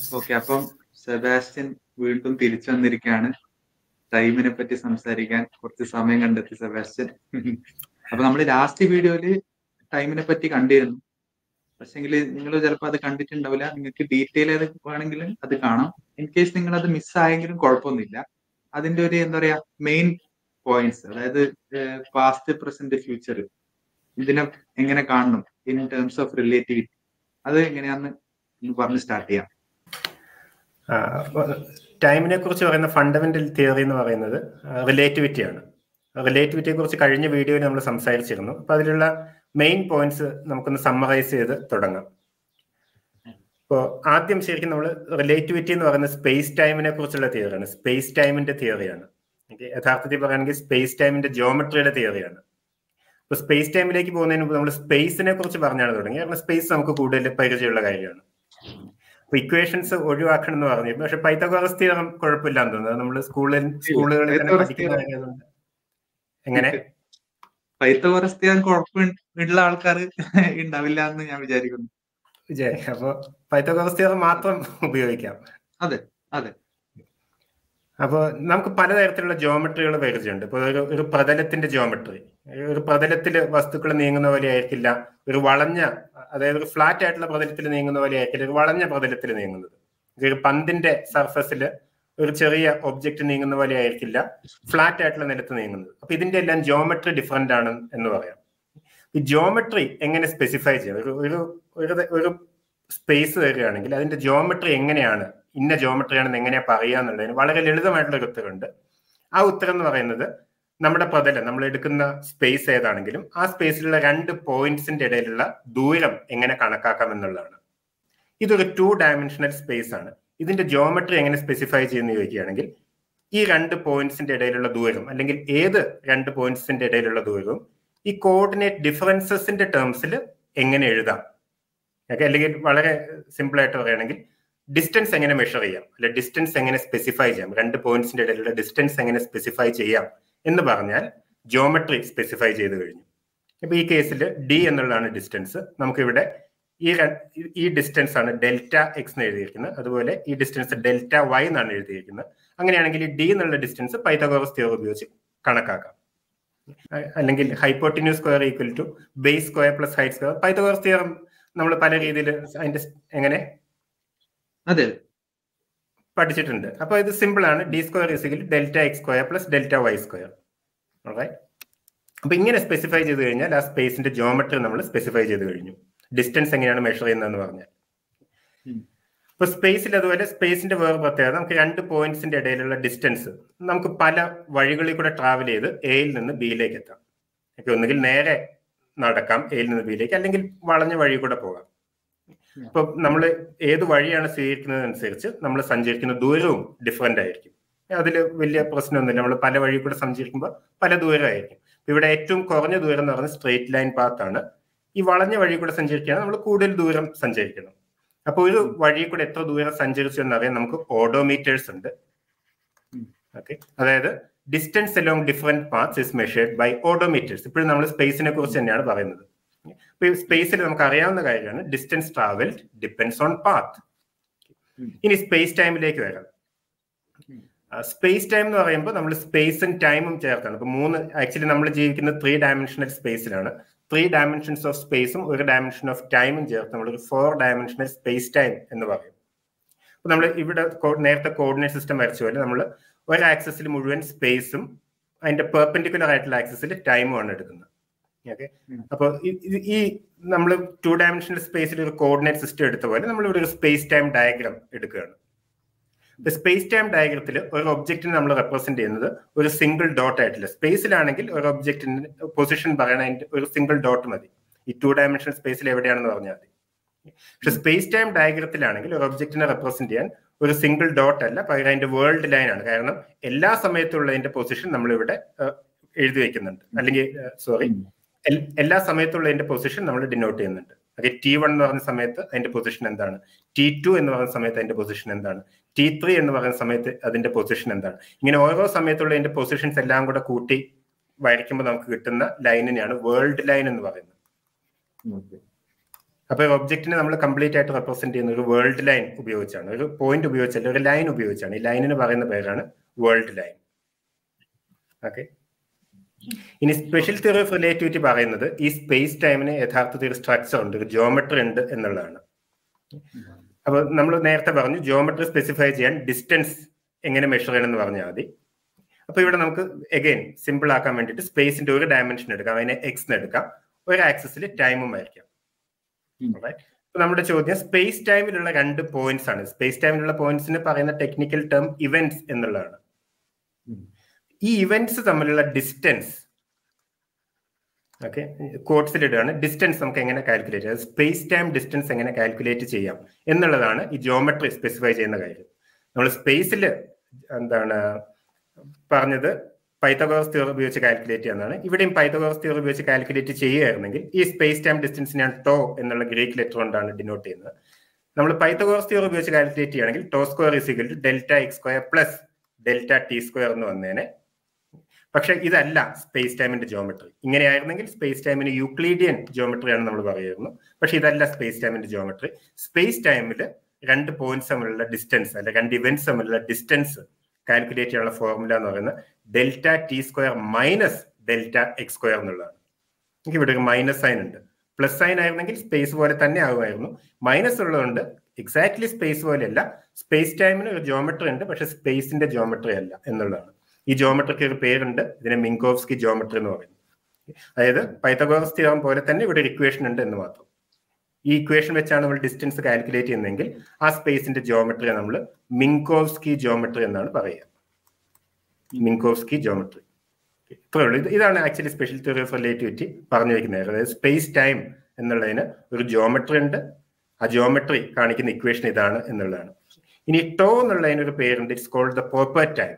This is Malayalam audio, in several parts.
ഓക്കെ, അപ്പം സെബാസ്റ്റ്യൻ വീണ്ടും തിരിച്ചു വന്നിരിക്കുകയാണ് ടൈമിനെ പറ്റി സംസാരിക്കാൻ. കുറച്ച് സമയം കണ്ടെത്തി സെബാസ്റ്റ്യൻ. അപ്പൊ നമ്മൾ ലാസ്റ്റ് വീഡിയോയില് ടൈമിനെ പറ്റി കണ്ടിരുന്നു. പക്ഷെങ്കിൽ നിങ്ങൾ ചിലപ്പോൾ അത് കണ്ടിട്ടുണ്ടാവില്ല. നിങ്ങൾക്ക് ഡീറ്റെയിൽ ആയത് വേണമെങ്കിൽ അത് കാണാം. ഇൻ കേസ് നിങ്ങൾ അത് മിസ്സായെങ്കിലും കുഴപ്പമൊന്നുമില്ല. അതിന്റെ ഒരു എന്താ പറയാ മെയിൻ പോയിന്റ്സ്, അതായത് പാസ്റ്റ്, പ്രസന്റ്, ഫ്യൂച്ചർ, ഇതിനെ എങ്ങനെ കാണണം ഇൻ ടേംസ് ഓഫ് റിലേറ്റിവിറ്റി, അത് എങ്ങനെയാന്ന് പറഞ്ഞ് സ്റ്റാർട്ട് ചെയ്യാം. ടൈമിനെ കുറിച്ച് പറയുന്ന ഫണ്ടമെന്റൽ തിയറി എന്ന് പറയുന്നത് റിലേറ്റിവിറ്റിയാണ്. റിലേറ്റിവിറ്റിയെ കുറിച്ച് കഴിഞ്ഞ വീഡിയോയിൽ നമ്മൾ സംസാരിച്ചിരുന്നു. അപ്പൊ അതിലുള്ള മെയിൻ പോയിന്റ്സ് നമുക്കൊന്ന് സമ്മറൈസ് ചെയ്ത് തുടങ്ങാം. ഇപ്പോൾ ആദ്യം ശരിക്കും നമ്മൾ റിലേറ്റിവിറ്റി എന്ന് പറയുന്നത് സ്പേസ് ടൈമിനെ കുറിച്ചുള്ള തിയറിയാണ്, സ്പേസ് ടൈമിന്റെ തിയറിയാണ്. യഥാർത്ഥത്തിൽ പറയുകയാണെങ്കിൽ സ്പേസ് ടൈമിന്റെ ജിയോമെട്രിയുടെ തിയറിയാണ്. അപ്പൊ സ്പേസ് ടൈമിലേക്ക് പോകുന്നതിന് മുമ്പ് നമ്മൾ സ്പേസിനെ കുറിച്ച് പറഞ്ഞാണ് തുടങ്ങി. കാരണം സ്പേസ് നമുക്ക് കൂടുതൽ പരിചയമുള്ള കാര്യമാണ്. അപ്പൊ ഇക്വേഷൻസ് ഒഴിവാക്കണം എന്ന് പറഞ്ഞു. പക്ഷെ പൈത്തഗോറസ് തിയറം കുഴപ്പമില്ലാന്ന് തോന്നുന്നത് നമ്മൾ സ്കൂളുകളിൽ തന്നെ പഠിക്കുന്ന കാര്യങ്ങളുണ്ട്. എങ്ങനെ പൈത്തഗോറസ് തിയറം കുഴപ്പമുള്ള ആൾക്കാർ ഉണ്ടാവില്ല എന്ന് ഞാൻ വിചാരിക്കുന്നു. അപ്പൊ പൈത്തഗോറസ് തിയറം മാത്രം ഉപയോഗിക്കാം. അതെ അതെ. അപ്പോൾ നമുക്ക് പലതരത്തിലുള്ള ജിയോമെട്രികൾ പരിചയമുണ്ട്. ഇപ്പോൾ ഒരു പ്രതലത്തിന്റെ ജിയോമെട്രി, ഒരു പ്രതലത്തിൽ വസ്തുക്കൾ നീങ്ങുന്ന പോലെ ആയിരിക്കില്ല ഒരു വളഞ്ഞ, അതായത് ഒരു ഫ്ലാറ്റ് ആയിട്ടുള്ള പ്രതലത്തിൽ നീങ്ങുന്ന പോലെ ആയിരിക്കില്ല ഒരു വളഞ്ഞ പ്രതലത്തിൽ നീങ്ങുന്നത്. ഒരു പന്തിന്റെ സർഫസിൽ ഒരു ചെറിയ ഒബ്ജക്റ്റ് നീങ്ങുന്ന പോലെ ആയിരിക്കില്ല ഫ്ലാറ്റ് ആയിട്ടുള്ള നിലത്ത് നീങ്ങുന്നത്. അപ്പൊ ഇതിന്റെ എല്ലാം ജിയോമെട്രി ഡിഫറെന്റ് ആണ് എന്ന് പറയാം. ഈ ജിയോമെട്രി എങ്ങനെ സ്പെസിഫൈ ചെയ്യാം? ഒരു സ്പേസ് തരികയാണെങ്കിൽ അതിന്റെ ജിയോമെട്രി എങ്ങനെയാണ്, ഇന്ന ജിയോമെട്രിയാണെന്ന് എങ്ങനെയാ പറയുക എന്നുള്ളതിന് വളരെ ലളിതമായിട്ടുള്ള ഒരു ഉത്തരമുണ്ട്. ആ ഉത്തരം എന്ന് പറയുന്നത് നമ്മുടെ പ്രതലം, നമ്മൾ എടുക്കുന്ന സ്പേസ് ഏതാണെങ്കിലും ആ സ്പേസിലുള്ള 2 പോയിന്റ്സിന്റെ ഇടയിലുള്ള ദൂരം എങ്ങനെ കണക്കാക്കാം എന്നുള്ളതാണ്. ഇതൊരു 2 ഡയമെൻഷണൽ സ്പേസ് ആണ്. ഇതിന്റെ ജിയോമെട്രി എങ്ങനെ സ്പെസിഫൈ ചെയ്യുന്ന ചോദിക്കുകയാണെങ്കിൽ ഈ 2 പോയിന്റ്സിന്റെ ഇടയിലുള്ള ദൂരം, അല്ലെങ്കിൽ ഏത് 2 പോയിന്റ്സിന്റെ ഇടയിലുള്ള ദൂരവും ഈ കോർഡിനേറ്റ് ഡിഫറൻസസിന്റെ ടേംസിൽ എങ്ങനെ എഴുതാം. അല്ലെങ്കിൽ വളരെ സിമ്പിൾ ആയിട്ട് പറയുകയാണെങ്കിൽ ഡിസ്റ്റൻസ് എങ്ങനെ മെഷർ ചെയ്യാം, അല്ലെ ഡിസ്റ്റൻസ് എങ്ങനെ സ്പെസിഫൈ ചെയ്യാം, 2 പോയിന്റ്സിന്റെ ഇടയിലുള്ള ഡിസ്റ്റൻസ് എങ്ങനെ സ്പെസിഫൈ ചെയ്യാം എന്ന് പറഞ്ഞാൽ ജിയോമെട്രി സ്പെസിഫൈ ചെയ്ത് കഴിഞ്ഞു. ഇപ്പൊ ഈ കേസിൽ ഡി എന്നുള്ളതാണ് ഡിസ്റ്റൻസ്. നമുക്കിവിടെ ഈ ഡിസ്റ്റൻസ് ആണ് ഡെൽറ്റ എക്സ് എന്ന് എഴുതിയിരിക്കുന്നത്. അതുപോലെ ഈ ഡിസ്റ്റൻസ് ഡെൽറ്റ വൈ എന്നാണ് എഴുതിയിരിക്കുന്നത്. അങ്ങനെയാണെങ്കിൽ ഈ ഡി എന്നുള്ള ഡിസ്റ്റൻസ് പൈത്തഗോറസ് തിയറി ഉപയോഗിച്ച് കണക്കാക്കാം. അല്ലെങ്കിൽ hypotenuse square equal to base square plus height square, Pythagoras theorem നമ്മൾ പല രീതിയിൽ അതിന്റെ എങ്ങനെ പഠിച്ചിട്ടുണ്ട്. അപ്പൊ ഇത് സിമ്പിൾ ആണ്. D square equal delta X square plus delta Y square. അപ്പൊ ഇങ്ങനെ സ്പെസിഫൈ ചെയ്ത് കഴിഞ്ഞാൽ ആ സ്പേസിന്റെ ജിയോമെട്രി നമ്മൾ സ്പെസിഫൈ ചെയ്ത് കഴിഞ്ഞു. ഡിസ്റ്റൻസ് എങ്ങനെയാണ് മെഷർ ചെയ്യുന്നതെന്ന് പറഞ്ഞാൽ. ഇപ്പൊ സ്പേസിൽ അതുപോലെ സ്പേസിന്റെ വേറെ പ്രത്യേകത, നമുക്ക് 2 പോയിന്റ്സിന്റെ ഇടയിലുള്ള ഡിസ്റ്റൻസ് നമുക്ക് പല വഴികളിൽ കൂടെ ട്രാവൽ ചെയ്ത് എയിൽ നിന്ന് ബിയിലേക്ക് എത്താം. ഒന്നുകിൽ നേരെ നടക്കാം എയിൽ നിന്ന് ബിയിലേക്ക്, അല്ലെങ്കിൽ വളഞ്ഞ വഴി കൂടെ പോകാം. ഇപ്പൊ നമ്മൾ ഏത് വഴിയാണ് സ്വീകരിക്കുന്നതനുസരിച്ച് നമ്മൾ സഞ്ചരിക്കുന്ന ദൂരവും ഡിഫറെന്റ് ആയിരിക്കും. അതിൽ വലിയ പ്രശ്നമൊന്നുമില്ല. നമ്മൾ പല വഴി കൂടെ സഞ്ചരിക്കുമ്പോൾ പല ദൂരമായിരിക്കും. ഇവിടെ ഏറ്റവും കുറഞ്ഞ ദൂരം എന്ന് പറയുന്നത് സ്ട്രെയിറ്റ് ലൈൻ പാത്ത് ആണ്. ഈ വളഞ്ഞ വഴി കൂടെ സഞ്ചരിക്കുകയാണെങ്കിൽ നമ്മൾ കൂടുതൽ ദൂരം സഞ്ചരിക്കണം. അപ്പൊ ഒരു വഴി കൂടെ എത്ര ദൂരം സഞ്ചരിച്ചു എന്നറിയാൻ നമുക്ക് ഓഡോമീറ്റേഴ്സ് ഉണ്ട്. ഓക്കെ, അതായത് distance along different paths is measured by odometers. ഇപ്പോഴും നമ്മൾ സ്പേസിനെ കുറിച്ച് തന്നെയാണ് പറയുന്നത്. സ്പേസിൽ നമുക്ക് അറിയാവുന്ന കാര്യമാണ് distance travelled depends on path. ഇനി സ്പേസ് ടൈമിലേക്ക് വരാം. സ്പേസ് ടൈം എന്ന് പറയുമ്പോൾ നമ്മൾ സ്പേസും ടൈമും ചേർത്താണ്. ഇപ്പൊ ആക്ച്വലി നമ്മൾ ജീവിക്കുന്നത് 3 ഡയമെൻഷണൽ സ്പേസിലാണ്. 3 ഡയമെൻഷൻസ് ഓഫ് സ്പേസും 1 ഡയമെൻഷൻ ഓഫ് ടൈമും ചേർത്ത് നമ്മളൊരു 4 ഡയമെൻഷണൽ സ്പേസ് ടൈം എന്ന് പറയും. അപ്പൊ നമ്മൾ ഇവിടെ നേരത്തെ കോർഡിനേറ്റ് സിസ്റ്റം വരച്ച പോലെ നമ്മൾ ഒരു ആക്സസിൽ മുഴുവൻ സ്പേസും അതിന്റെ പെർപെൻഡിക്കുലർ ആയിട്ടുള്ള ആക്സസിൽ ടൈമും ആണ് എടുക്കുന്നത്. ഓക്കെ, അപ്പൊ ഈ നമ്മൾ 2 ഡയമെൻഷണൽ സ്പേസിൽ ഒരു കോർഡിനേറ്റ് സിസ്റ്റം എടുത്ത പോലെ നമ്മൾ ഇവിടെ ഒരു സ്പേസ് ടൈം ഡയഗ്രാം എടുക്കുകയാണ്. സ്പേസ് ടൈം ഡയഗ്രത്തിൽ ഒരു ഒബ്ജക്റ്റിനെ നമ്മൾ റെപ്രസെന്റ് ചെയ്യുന്നത് ഒരു സിംഗിൾ ഡോട്ട് ആയിട്ടില്ല. സ്പേസിലാണെങ്കിൽ ഒരു ഒബ്ജക്റ്റിന്റെ പൊസിഷൻ പറയണതിന്റെ ഒരു സിംഗിൾ ഡോട്ട് മതി. ഈ 2 ഡയമെൻഷണൽ സ്പേസിൽ എവിടെയാണെന്ന് പറഞ്ഞാൽ മതി. പക്ഷെ സ്പേസ് ടൈം ഡയഗ്രത്തിലാണെങ്കിൽ ഒരു ഒബ്ജക്റ്റിനെ റെപ്രസെന്റ് ചെയ്യാൻ ഒരു സിംഗിൾ ഡോട്ട് അല്ല, പകരം അതിന്റെ വേൾഡ് ലൈൻ ആണ്. കാരണം എല്ലാ സമയത്തുള്ളതിന്റെ പൊസിഷൻ നമ്മൾ ഇവിടെ എഴുതി വെക്കുന്നുണ്ട്, അല്ലെങ്കിൽ എല്ലാ സമയത്തുള്ളതിന്റെ പൊസിഷൻ നമ്മൾ ഡിനോട്ട് ചെയ്യുന്നുണ്ട്. T1 എന്ന് പറയുന്ന സമയത്ത് അതിന്റെ പൊസിഷൻ എന്താണ്, T2 എന്ന് പറയുന്ന സമയത്ത് അതിന്റെ പൊസിഷൻ എന്താണ്, T3 എന്ന് പറയുന്ന സമയത്ത് അതിന്റെ പൊസിഷൻ എന്താണ്. ഇങ്ങനെ ഓരോ സമയത്തുള്ള അതിന്റെ പൊസിഷൻസ് എല്ലാം കൂടെ കൂട്ടി വരയ്ക്കുമ്പോൾ നമുക്ക് കിട്ടുന്ന ലൈനിനെയാണ് വേൾഡ് ലൈൻ എന്ന് പറയുന്നത്. അപ്പോൾ ഒബ്ജക്റ്റിനെ നമ്മൾ കംപ്ലീറ്റ് ആയിട്ട് റെപ്രസെന്റ് ചെയ്യുന്ന ഒരു വേൾഡ് ലൈൻ ഉപയോഗിച്ചാണ്, ഒരു പോയിന്റ് ഉപയോഗിച്ചല്ല, ഒരു ലൈൻ ഉപയോഗിച്ചാണ്. ഈ ലൈനിന് പറയുന്ന പേരാണ് വേൾഡ് ലൈൻ. ഓക്കെ. ഇനി സ്പെഷ്യൽ തിയറി ഓഫ് റിലേറ്റിവിറ്റി പറയുന്നത് ഈ സ്പേസ് ടൈമിന് യഥാർത്ഥത്തിൽ ഒരു സ്ട്രക്ചർ ഉണ്ട്, ഒരു ജിയോമെട്രി ഉണ്ട് എന്നുള്ളതാണ്. അപ്പൊ നമ്മൾ നേരത്തെ പറഞ്ഞു ജിയോമെട്രി സ്പെസിഫൈ ചെയ്യാൻ ഡിസ്റ്റൻസ് എങ്ങനെ മെഷർ ചെയ്യണമെന്ന് പറഞ്ഞാൽ മതി. അപ്പൊ ഇവിടെ നമുക്ക് എഗെയിൻ സിമ്പിൾ ആക്കാൻ വേണ്ടിയിട്ട് സ്പേസിന്റെ ഒരു ഡയമെൻഷൻ എടുക്കാം, അതിനെ എക്സ് എടുക്കാം, ഒരു ആക്സിസിൽ ടൈമും വരയ്ക്കാം. അപ്പൊ നമ്മുടെ ചോദ്യം സ്പേസ് ടൈമിലുള്ള 2 പോയിന്റ്സ് ആണ്. സ്പേസ് ടൈമിലുള്ള പോയിന്റ്സിന് പറയുന്ന ടെക്നിക്കൽ ടേം ഇവന്റ്സ് എന്നുള്ളതാണ്. ഈ ഇവന്റ്സ് തമ്മിലുള്ള ഡിസ്റ്റൻസ്, ഓക്കെ, കോട്സിലിടുകയാണ്. ഡിസ്റ്റൻസ് നമുക്ക് എങ്ങനെ കാൽക്കുലേറ്റ് ചെയ്യാം, സ്പേസ് ടൈം ഡിസ്റ്റൻസ് എങ്ങനെ കാൽക്കുലേറ്റ് ചെയ്യാം എന്നുള്ളതാണ് ഈ ജിയോമെട്രി സ്പെസിഫൈ ചെയ്യുന്ന കാര്യം. നമ്മൾ സ്പേസിൽ എന്താണ് പറഞ്ഞത്, പൈത്തഗോറസ് തിയറി ഉപയോഗിച്ച് കാൽക്കുലേറ്റ് ചെയ്യാന്നാണ്. ഇവിടെയും പൈത്തഗോറസ് തിയറി ഉപയോഗിച്ച് കാൽക്കുലേറ്റ് ചെയ്യുകയായിരുന്നെങ്കിൽ ഈ സ്പേസ് ടൈം ഡിസ്റ്റൻസ് ഞാൻ ടോ എന്നുള്ള ഗ്രീക്ക് ലെറ്റർ കൊണ്ടാണ് ഡിനോട്ട് ചെയ്യുന്നത്. നമ്മൾ പൈത്തഗോറസ് തിയറി ഉപയോഗിച്ച് കാൽക്കുലേറ്റ് ചെയ്യുകയാണെങ്കിൽ tau square is equal to delta X square plus delta T square എന്ന് വന്നേനെ. പക്ഷെ ഇതല്ല സ്പേസ് ടൈമിന്റെ ജിയോമെട്രി. ഇങ്ങനെയായിരുന്നെങ്കിൽ സ്പേസ് ടൈമിന് യൂക്ലീഡിയൻ ജിയോമെട്രിയാണ് നമ്മൾ പറയുന്നു. പക്ഷെ ഇതല്ല സ്പേസ് ടൈമിന്റെ ജിയോമെട്രി. സ്പേസ് ടൈമിൽ 2 പോയിന്റ്സ് തമ്മിലുള്ള ഡിസ്റ്റൻസ് അല്ലെ 2 ഇവന്റ്സ് തമ്മിലുള്ള ഡിസ്റ്റൻസ് കാൽക്കുലേറ്റ് ചെയ്യാനുള്ള ഫോർമുല എന്ന് പറയുന്നത് delta T square minus delta X square എന്നുള്ളതാണ്. എനിക്ക് ഇവിടെ ഒരു മൈനസ് സൈൻ ഉണ്ട്. പ്ലസ് സൈൻ ആയിരുന്നെങ്കിൽ സ്പേസ് പോലെ തന്നെ ആകുമായിരുന്നു. മൈനസ് ഉള്ളതുകൊണ്ട് എക്സാക്ട്ലി സ്പേസ് പോലെയല്ല, സ്പേസ് ടൈമിന് ഒരു ജിയോമെട്രി ഉണ്ട്, പക്ഷെ സ്പേസിന്റെ ജിയോമെട്രി അല്ല എന്നുള്ളതാണ്. ഈ ജിയോമെട്രിക്ക് ഒരു പേരുണ്ട്, ഇതിനെ മിങ്കോവ്സ്കി ജിയോമെട്രി എന്ന് പറയുന്നു. അതായത് പൈത്തഗോറസ് തിയറം പോലെ തന്നെ ഇവിടെ ഒരു ഇക്വേഷൻ ഉണ്ട് എന്ന് മാത്രം. ഈ ഇക്വേഷൻ വെച്ചാണ് നമ്മൾ ഡിസ്റ്റൻസ് കാൽക്കുലേറ്റ് ചെയ്യുന്നതെങ്കിൽ ആ സ്പേസിന്റെ ജിയോമെട്രിയെ നമ്മൾ മിങ്കോവ്സ്കി ജിയോമെട്രി എന്നാണ് പറയുക. Minkowski geometry. ഇത്രയേ ഉള്ളൂ. ഇതാണ് actually special theory of relativity പറഞ്ഞു വെക്കുന്നത്. അതായത് സ്പേസ് ടൈം എന്നുള്ളതിന് ഒരു ജിയോമെട്രി ഉണ്ട്, ആ ജിയോമെട്രി കാണിക്കുന്ന ഇക്വേഷൻ ഇതാണ് എന്നുള്ളതാണ്. ഇനി ടോ എന്നുള്ളതിന് ഒരു പേരുണ്ട്, it's called the proper time.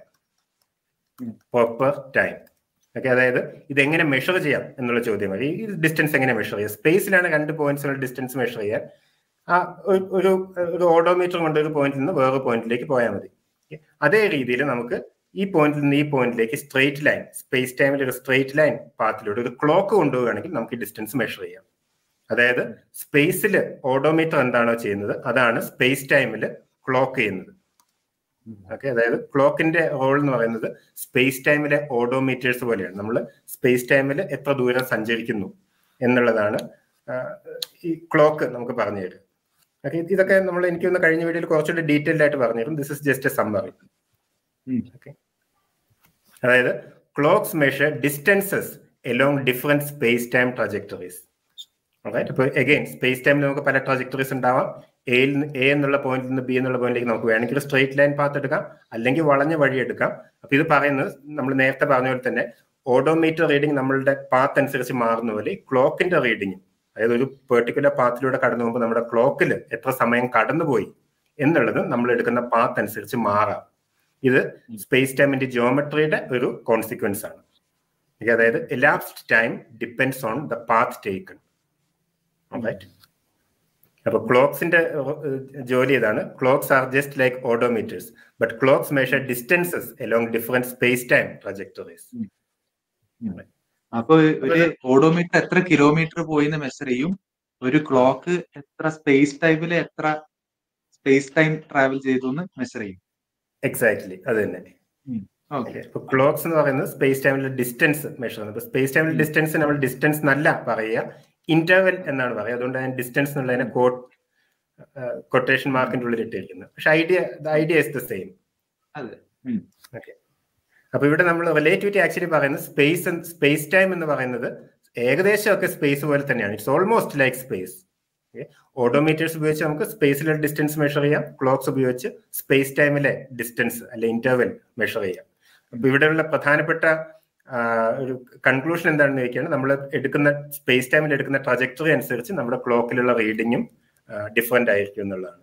Proper time. Okay, അതായത് ഇതെങ്ങനെ മെഷർ ചെയ്യാം എന്നുള്ള ചോദ്യമാണ്. ഈ ഡിസ്റ്റൻസ് എങ്ങനെ മെഷർ ചെയ്യാം? സ്പേസിലാണ് 2 പോയിന്റ്സിനുള്ള ഡിസ്റ്റൻസ് മെഷർ ചെയ്യാൻ ആ ഒരു ഓഡോമീറ്റർ കൊണ്ട് ഒരു പോയിന്റിൽ നിന്ന് വേറെ പോയിന്റിലേക്ക് പോയാൽ മതി. അതേ രീതിയിൽ നമുക്ക് ഈ പോയിന്റിൽ നിന്ന് ഈ പോയിന്റിലേക്ക് സ്ട്രെയിറ്റ് ലൈൻ, സ്പേസ് ടൈമിൽ ഒരു സ്ട്രെയിറ്റ് ലൈൻ പാത്തിലൂടെ ഒരു ക്ലോക്ക് കൊണ്ടുപോവുകയാണെങ്കിൽ നമുക്ക് ഈ ഡിസ്റ്റൻസ് മെഷർ ചെയ്യാം. അതായത് സ്പേസിൽ ഓഡോമീറ്റർ എന്താണോ ചെയ്യുന്നത് അതാണ് സ്പേസ് ടൈമിൽ ക്ലോക്ക് ചെയ്യുന്നത്. ഓക്കെ, അതായത് ക്ലോക്കിന്റെ റോൾ എന്ന് പറയുന്നത് സ്പേസ് ടൈമിലെ ഓഡോമീറ്റേഴ്സ് പോലെയാണ്. നമ്മൾ സ്പേസ് ടൈമിൽ എത്ര ദൂരം സഞ്ചരിക്കുന്നു എന്നുള്ളതാണ് ഈ ക്ലോക്ക് നമുക്ക് പറഞ്ഞു തരും. ഓക്കെ, ഇതൊക്കെ നമ്മൾ എനിക്കൊന്ന് കഴിഞ്ഞ വീഡിയോയിൽ കുറച്ചുകൂടി ഡീറ്റെയിൽഡ് ആയിട്ട് പറഞ്ഞു തരും. This is just a summary. Okay, അതായത് clocks measure distances along different space time trajectories. അപ്പോൾ അഗൈൻ സ്പേസ് ടൈമിൽ നമുക്ക് പല ട്രജക്ടറീസ് ഉണ്ടാവാം. എ എന്നുള്ള പോയിന്റിൽ നിന്ന് ബി എന്നുള്ള പോയിന്റിലേക്ക് നമുക്ക് വേണമെങ്കിൽ സ്ട്രെയിറ്റ് ലൈൻ പാത്ത് എടുക്കാം, അല്ലെങ്കിൽ വളഞ്ഞ വഴി എടുക്കാം. അപ്പൊ ഇത് പറയുന്നത് നമ്മൾ നേരത്തെ പറഞ്ഞ പോലെ തന്നെ ഓഡോമീറ്റർ റീഡിംഗ് നമ്മളുടെ പാത്ത് അനുസരിച്ച് മാറുന്ന പോലെ ക്ലോക്കിന്റെ റീഡിംഗ്, അതായത് ഒരു പെർട്ടിക്കുലർ പാത്തിലൂടെ കടന്നു പോകുമ്പോൾ നമ്മുടെ ക്ലോക്കിൽ എത്ര സമയം കടന്നുപോയി എന്നുള്ളത് നമ്മൾ എടുക്കുന്ന പാത്ത് അനുസരിച്ച് മാറാം. ഇത് സ്പേസ് ടൈമിന്റെ ജിയോമെട്രിയുടെ ഒരു കോൺസിക്വൻസ് ആണ്. അതായത് elapsed time depends on the path taken. അപ്പൊ ക്ലോക്സിന്റെ ജോലി ഇതാണ്. Clocks are just like odometers, but clocks measure distances along different space time trajectories. അപ്പൊ ഒരു ഓഡോമീറ്റർ എത്ര കിലോമീറ്റർ പോയി എന്ന് മെഷർ ചെയ്യും, ഒരു ക്ലോക്ക് എത്ര സ്പേസ് ടൈമിൽ എത്ര സ്പേസ് ടൈം ട്രാവൽ ചെയ്തു എന്ന് മെഷർ ചെയ്യും. എക്സാക്ട്ലി, അത് തന്നെ. ക്ലോക്സ് എന്ന് പറയുന്നത് സ്പേസ് ടൈമിലെ ഡിസ്റ്റൻസ് മെഷർ ചെയ്യുന്നത്. സ്പേസ് ടൈമിലെ ഡിസ്റ്റൻസ് നമ്മൾ ഡിസ്റ്റൻസ് എന്നല്ല പറയുക, ഇന്റർവെൽ എന്നാണ് പറയുക. അതുകൊണ്ട് ഞാൻ ഡിസ്റ്റൻസ് എന്നുള്ളതിനെ കൊട്ടേഷൻ മാർക്കിന്റെ ഉള്ളിൽ ഇട്ടിരിക്കുന്നത്. പക്ഷെ idea is the same. Okay, അപ്പൊ ഇവിടെ നമ്മൾ റിലേറ്റിവിറ്റി ആക്ച്വലി പറയുന്നത് സ്പേസ് ടൈം എന്ന് പറയുന്നത് ഏകദേശമൊക്കെ സ്പേസ് പോലെ തന്നെയാണ്. It's almost like space. Odometers ഉപയോഗിച്ച് നമുക്ക് സ്പേസിലെ ഡിസ്റ്റൻസ് മെഷർ ചെയ്യാം, ക്ലോക്സ് ഉപയോഗിച്ച് സ്പേസ് ടൈമിലെ ഡിസ്റ്റൻസ് അല്ലെ ഇന്റർവെൽ മെഷർ ചെയ്യാം. അപ്പൊ ഇവിടെയുള്ള പ്രധാനപ്പെട്ട ഒരു കൺക്ലൂഷൻ എന്താണെന്ന് ചോദിക്കുകയാണ്, നമ്മൾ എടുക്കുന്ന സ്പേസ് ടൈമിൽ എടുക്കുന്ന ട്രജക്ടറി അനുസരിച്ച് നമ്മുടെ ക്ലോക്കിലുള്ള റീഡിങ്ങും ഡിഫറെന്റ് ആയിരിക്കും എന്നുള്ളതാണ്.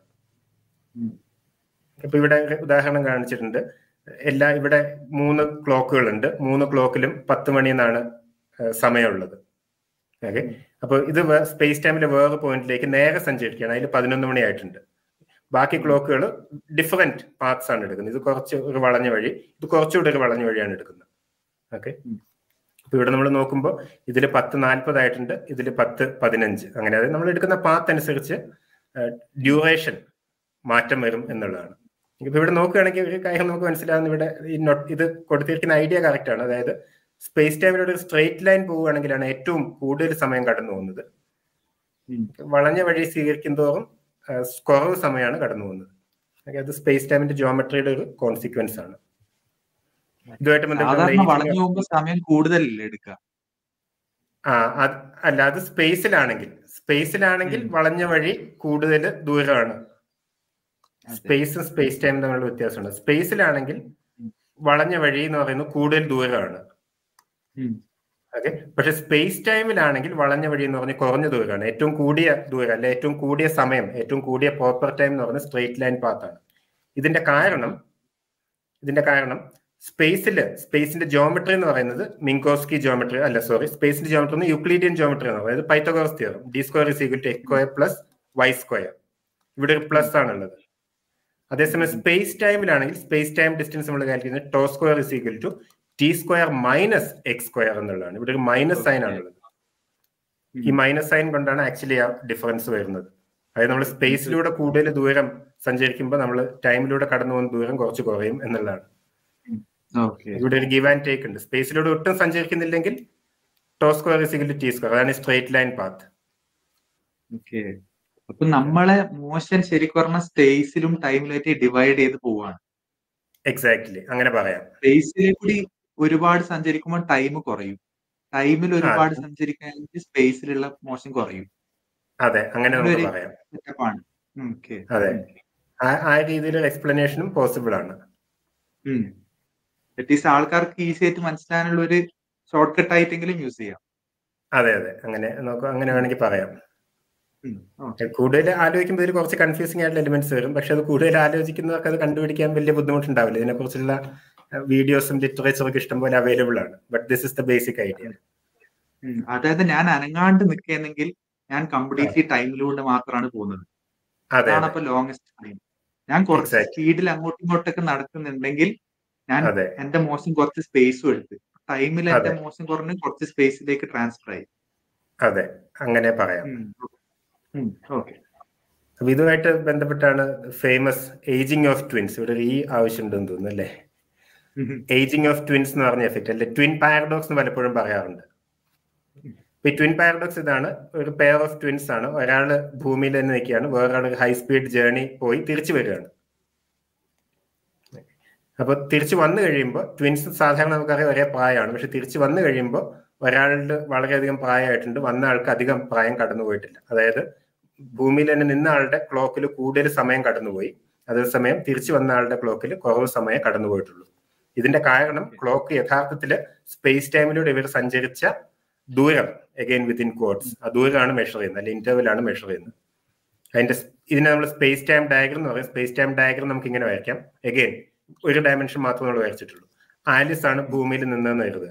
അപ്പൊ ഇവിടെ ഉദാഹരണം കാണിച്ചിട്ടുണ്ട്. ഇവിടെ 3 ക്ലോക്കുകളുണ്ട്. 3 ക്ലോക്കിലും 10 മണി എന്നാണ് സമയമുള്ളത്. ഓക്കെ, അപ്പൊ ഇത് സ്പേസ് ടൈമിലെ വേറെ പോയിന്റിലേക്ക് നേരെ സഞ്ചരിക്കുകയാണ്. അതിൽ 11 മണി ആയിട്ടുണ്ട്. ബാക്കി ക്ലോക്കുകൾ ഡിഫറെന്റ് പാത്ത്സ് ആണ് എടുക്കുന്നത്. ഇത് കുറച്ച് ഒരു വളഞ്ഞ വഴി, ഇത് കുറച്ചുകൂടെ ഒരു വളഞ്ഞ വഴിയാണ് എടുക്കുന്നത്. ഓക്കെ, ഇവിടെ നമ്മൾ നോക്കുമ്പോൾ ഇതിൽ 10:40 ആയിട്ടുണ്ട്, ഇതിൽ 10:15. അങ്ങനെ അതായത് നമ്മൾ എടുക്കുന്ന പാത്ത് അനുസരിച്ച് ഡ്യൂറേഷൻ മാറ്റം വരും എന്നുള്ളതാണ്. ഇപ്പൊ ഇവിടെ നോക്കുകയാണെങ്കിൽ ഒരു കാര്യം നമുക്ക് മനസ്സിലാവുന്ന, ഇവിടെ ഇത് കൊടുത്തിരിക്കുന്ന ഐഡിയ കറക്റ്റ് ആണ്. അതായത് സ്പേസ് ടൈമിലൂടെ ഒരു സ്ട്രെയിറ്റ് ലൈൻ പോവുകയാണെങ്കിലാണ് ഏറ്റവും കൂടുതൽ സമയം കടന്നു പോകുന്നത്. വളഞ്ഞ വഴി സ്വീകരിക്കും തോറും കുറവ് സമയമാണ് കടന്നു പോകുന്നത്. അത് സ്പേസ് ടൈമിന്റെ ജിയോമെട്രിയുടെ ഒരു കോൺസിക്വൻസ് ആണ്. ഇതുമായിട്ട് ബന്ധപ്പെട്ട് സമയം കൂടുതലല്ലേ എടുക്കുക? അല്ല, അത് സ്പേസിലാണെങ്കിൽ വളഞ്ഞ വഴി കൂടുതൽ ദൂരമാണ്. സ്പേസും സ്പേസ് ടൈമും തമ്മിലുള്ള വ്യത്യാസമുണ്ട്. സ്പേസിലാണെങ്കിൽ വളഞ്ഞ വഴി എന്ന് പറയുന്നത് കൂടുതൽ ദൂരമാണ്. ഓക്കെ, പക്ഷെ സ്പേസ് ടൈമിലാണെങ്കിൽ വളഞ്ഞ വഴി എന്ന് പറഞ്ഞാൽ കുറഞ്ഞ ദൂരമാണ്. ഏറ്റവും കൂടിയ ദൂരം അല്ലെ ഏറ്റവും കൂടിയ സമയം, ഏറ്റവും കൂടിയ പ്രോപ്പർ ടൈം എന്ന് പറയുന്നത് സ്ട്രെയിറ്റ് ലൈൻ പാത്താണ്. ഇതിന്റെ കാരണം സ്പേസിന്റെ ജിയോമെട്രി എന്ന് പറയുന്നത് മിങ്കോസ്കി ജിയോമെട്രി അല്ല, സ്പേസിന്റെ ജിയോമെട്രി എന്ന് യൂക്ലിഡിയൻ ജിയോമെട്രി എന്ന് പറയുന്നത് പൈത്തഗോറസ് തിയറം, d² = x² ഇവിടെ ഒരു പ്ലസ് ആണുള്ളത്. അതേസമയം സ്പേസ് ടൈമിലാണെങ്കിൽ സ്പേസ് ടൈം ഡിസ്റ്റൻസ് നമ്മൾ കാൽക്കുലേറ്റ് ചെയ്യുന്നത് τ² = -x² എന്നുള്ളതാണ്. ഇവിടെ ഒരു മൈനസ് സൈൻ ആണുള്ളത്. ഈ മൈനസ് സൈൻ കൊണ്ടാണ് ആക്ച്വലി ആ ഡിഫറൻസ് വരുന്നത്. അതായത് നമ്മൾ സ്പേസിലൂടെ കൂടുതൽ ദൂരം സഞ്ചരിക്കുമ്പോൾ നമ്മൾ ടൈമിലൂടെ കടന്നു പോകുന്ന ദൂരം കുറച്ച് കുറയും എന്നുള്ളതാണ്. ഇവിടെ ഒരു ഗിവ് ആൻഡ് ടേക്ക് ഉണ്ട്. സ്പേസിലൂടെ ഒട്ടും സഞ്ചരിക്കുന്നില്ലെങ്കിൽ τ² = t², അതാണ് സ്ട്രെയിറ്റ് ലൈൻ പാത്ത്. അപ്പൊ നമ്മളെ മോഷൻ ശരിക്കും പറഞ്ഞാൽ സ്പേസിലും ടൈമിലായിട്ട് ഡിവൈഡ് ചെയ്ത് പോവാണ്. എക്സാക്ട്ലി, അങ്ങനെ പറയാം. സ്പേസിലെ കൂടി ഒരുപാട് സഞ്ചരിക്കുമ്പോൾ ടൈം കുറയും, ടൈമിൽ ഒരുപാട് സഞ്ചരിക്കുകയാണെങ്കിൽ സ്പേസിലുള്ള മോഷൻ കുറയും. അതെ, അങ്ങനെ നമുക്ക് പറയാം. അതെ, ആ രീതിയിലുള്ള എക്സ്പ്ലനേഷനും പോസിബിൾ ആണ്. ആൾക്കാർക്ക് ഈസി ആയിട്ട് മനസ്സിലാനുള്ള ഒരു ഷോർട്ട് കട്ട് ആയിട്ടെങ്കിലും യൂസ് ചെയ്യാം. അതെ, അങ്ങനെ വേണമെങ്കിൽ പറയാം. കൂടുതൽ ആലോചിക്കുമ്പോൾ ഇതിൽ കുറച്ച് കൺഫ്യൂസിംഗ് ആയിട്ടുള്ള എലിമെന്റ്സ് വരും. പക്ഷെ അത് കൂടുതൽ ആലോചിക്കുന്നവർക്ക് അത് കണ്ടുപിടിക്കാൻ വലിയ ബുദ്ധിമുട്ടുണ്ടാവില്ല. ഇതിനെക്കുറിച്ചുള്ള വീഡിയോസും ലിറ്ററേച്ചറും ഒക്കെ ഇഷ്ടംപോലെ അവൈലബിൾ ആണ്. But this is the basic idea. അതായത് ഞാൻ അനങ്ങാണ്ട് നിൽക്കുകയാണെങ്കിൽ ഞാൻ കംപ്ലീറ്റ്ലി ടൈമിലൂടെ മാത്രമാണ് പോകുന്നത്. അതാണ് അപ്പൊ ലോങ്സ്റ്റ് ടൈം. ഞാൻ കുറച്ച് സ്പീഡിൽ അങ്ങോട്ടും ഇങ്ങോട്ടൊക്കെ നടക്കുന്നുണ്ടെങ്കിൽ ഞാൻ എന്റെ മോഷൻ കുറച്ച് സ്പേസും എടുത്ത് ടൈമിൽ എന്റെ മോഷൻ കുറഞ്ഞ് കുറച്ച് സ്പേസിലേക്ക് ട്രാൻസ്ഫർ ആയി. അതെ, അങ്ങനെ പറയാം. ഓക്കെ, അപ്പൊ ഇതുമായിട്ട് ബന്ധപ്പെട്ടാണ് ഫേമസ് ഏജിങ് ഓഫ് ട്വിൻസ്. ഇവിടെ ഈ ആവശ്യമുണ്ടെന്ന് തോന്നുന്നു അല്ലേ? ഏജിങ് ഓഫ് ട്വിൻസ് എന്ന് പറഞ്ഞ എഫക്റ്റ് അല്ലെ, ട്വിൻ പാരഡോക്സ് എന്ന് പലപ്പോഴും പറയാറുണ്ട്. ഈ ട്വിൻ പാരഡോക്സ് ഇതാണ്. ഒരു പെയർ ഓഫ് ട്വിൻസ് ആണ്. ഒരാള് ഭൂമിയിൽ തന്നെ നിൽക്കുകയാണ്, വേറൊരാൾ ഹൈ സ്പീഡ് ജേർണി പോയി തിരിച്ചു വരികയാണ്. അപ്പൊ തിരിച്ചു വന്നു കഴിയുമ്പോൾ ട്വിൻസ് സാധാരണ നമുക്കറിയാം ഒരേ പ്രായമാണ്. പക്ഷെ തിരിച്ചു വന്നു കഴിയുമ്പോൾ ഒരാളുടെ വളരെയധികം പ്രായമായിട്ടുണ്ട്, വന്ന ആൾക്ക് അധികം പ്രായം കടന്നുപോയിട്ടില്ല. അതായത് ഭൂമിയിൽ തന്നെ നിന്ന ആളുടെ ക്ലോക്കിൽ കൂടുതൽ സമയം കടന്നുപോയി, അതേസമയം തിരിച്ചു വന്ന ആളുടെ ക്ലോക്കിൽ കുറവ് സമയം കടന്നുപോയിട്ടുള്ളൂ. ഇതിന്റെ കാരണം ക്ലോക്ക് യഥാർത്ഥത്തിൽ സ്പേസ് ടൈമിലൂടെ ഇവർ സഞ്ചരിച്ച ദൂരം, അഗൈൻ വിത്തിൻ ക്വാർട്സ്, ആ ദൂരമാണ് മെഷർ ചെയ്യുന്നത്, അല്ലെങ്കിൽ ഇന്റർവെലാണ് മെഷർ ചെയ്യുന്നത്. ഇതിനെ നമ്മൾ സ്പേസ് ടൈം ഡയഗ്രം എന്ന് പറയും. സ്പേസ് ടൈം ഡയഗ്രം നമുക്ക് ഇങ്ങനെ വരയ്ക്കാം. അഗൈൻ ഒരു ഡയമെൻഷൻ മാത്രമേ നമ്മൾ വരച്ചിട്ടുള്ളൂ. ആലിസ് ആണ് ഭൂമിയിൽ നിന്നെന്ന് കരുതുക.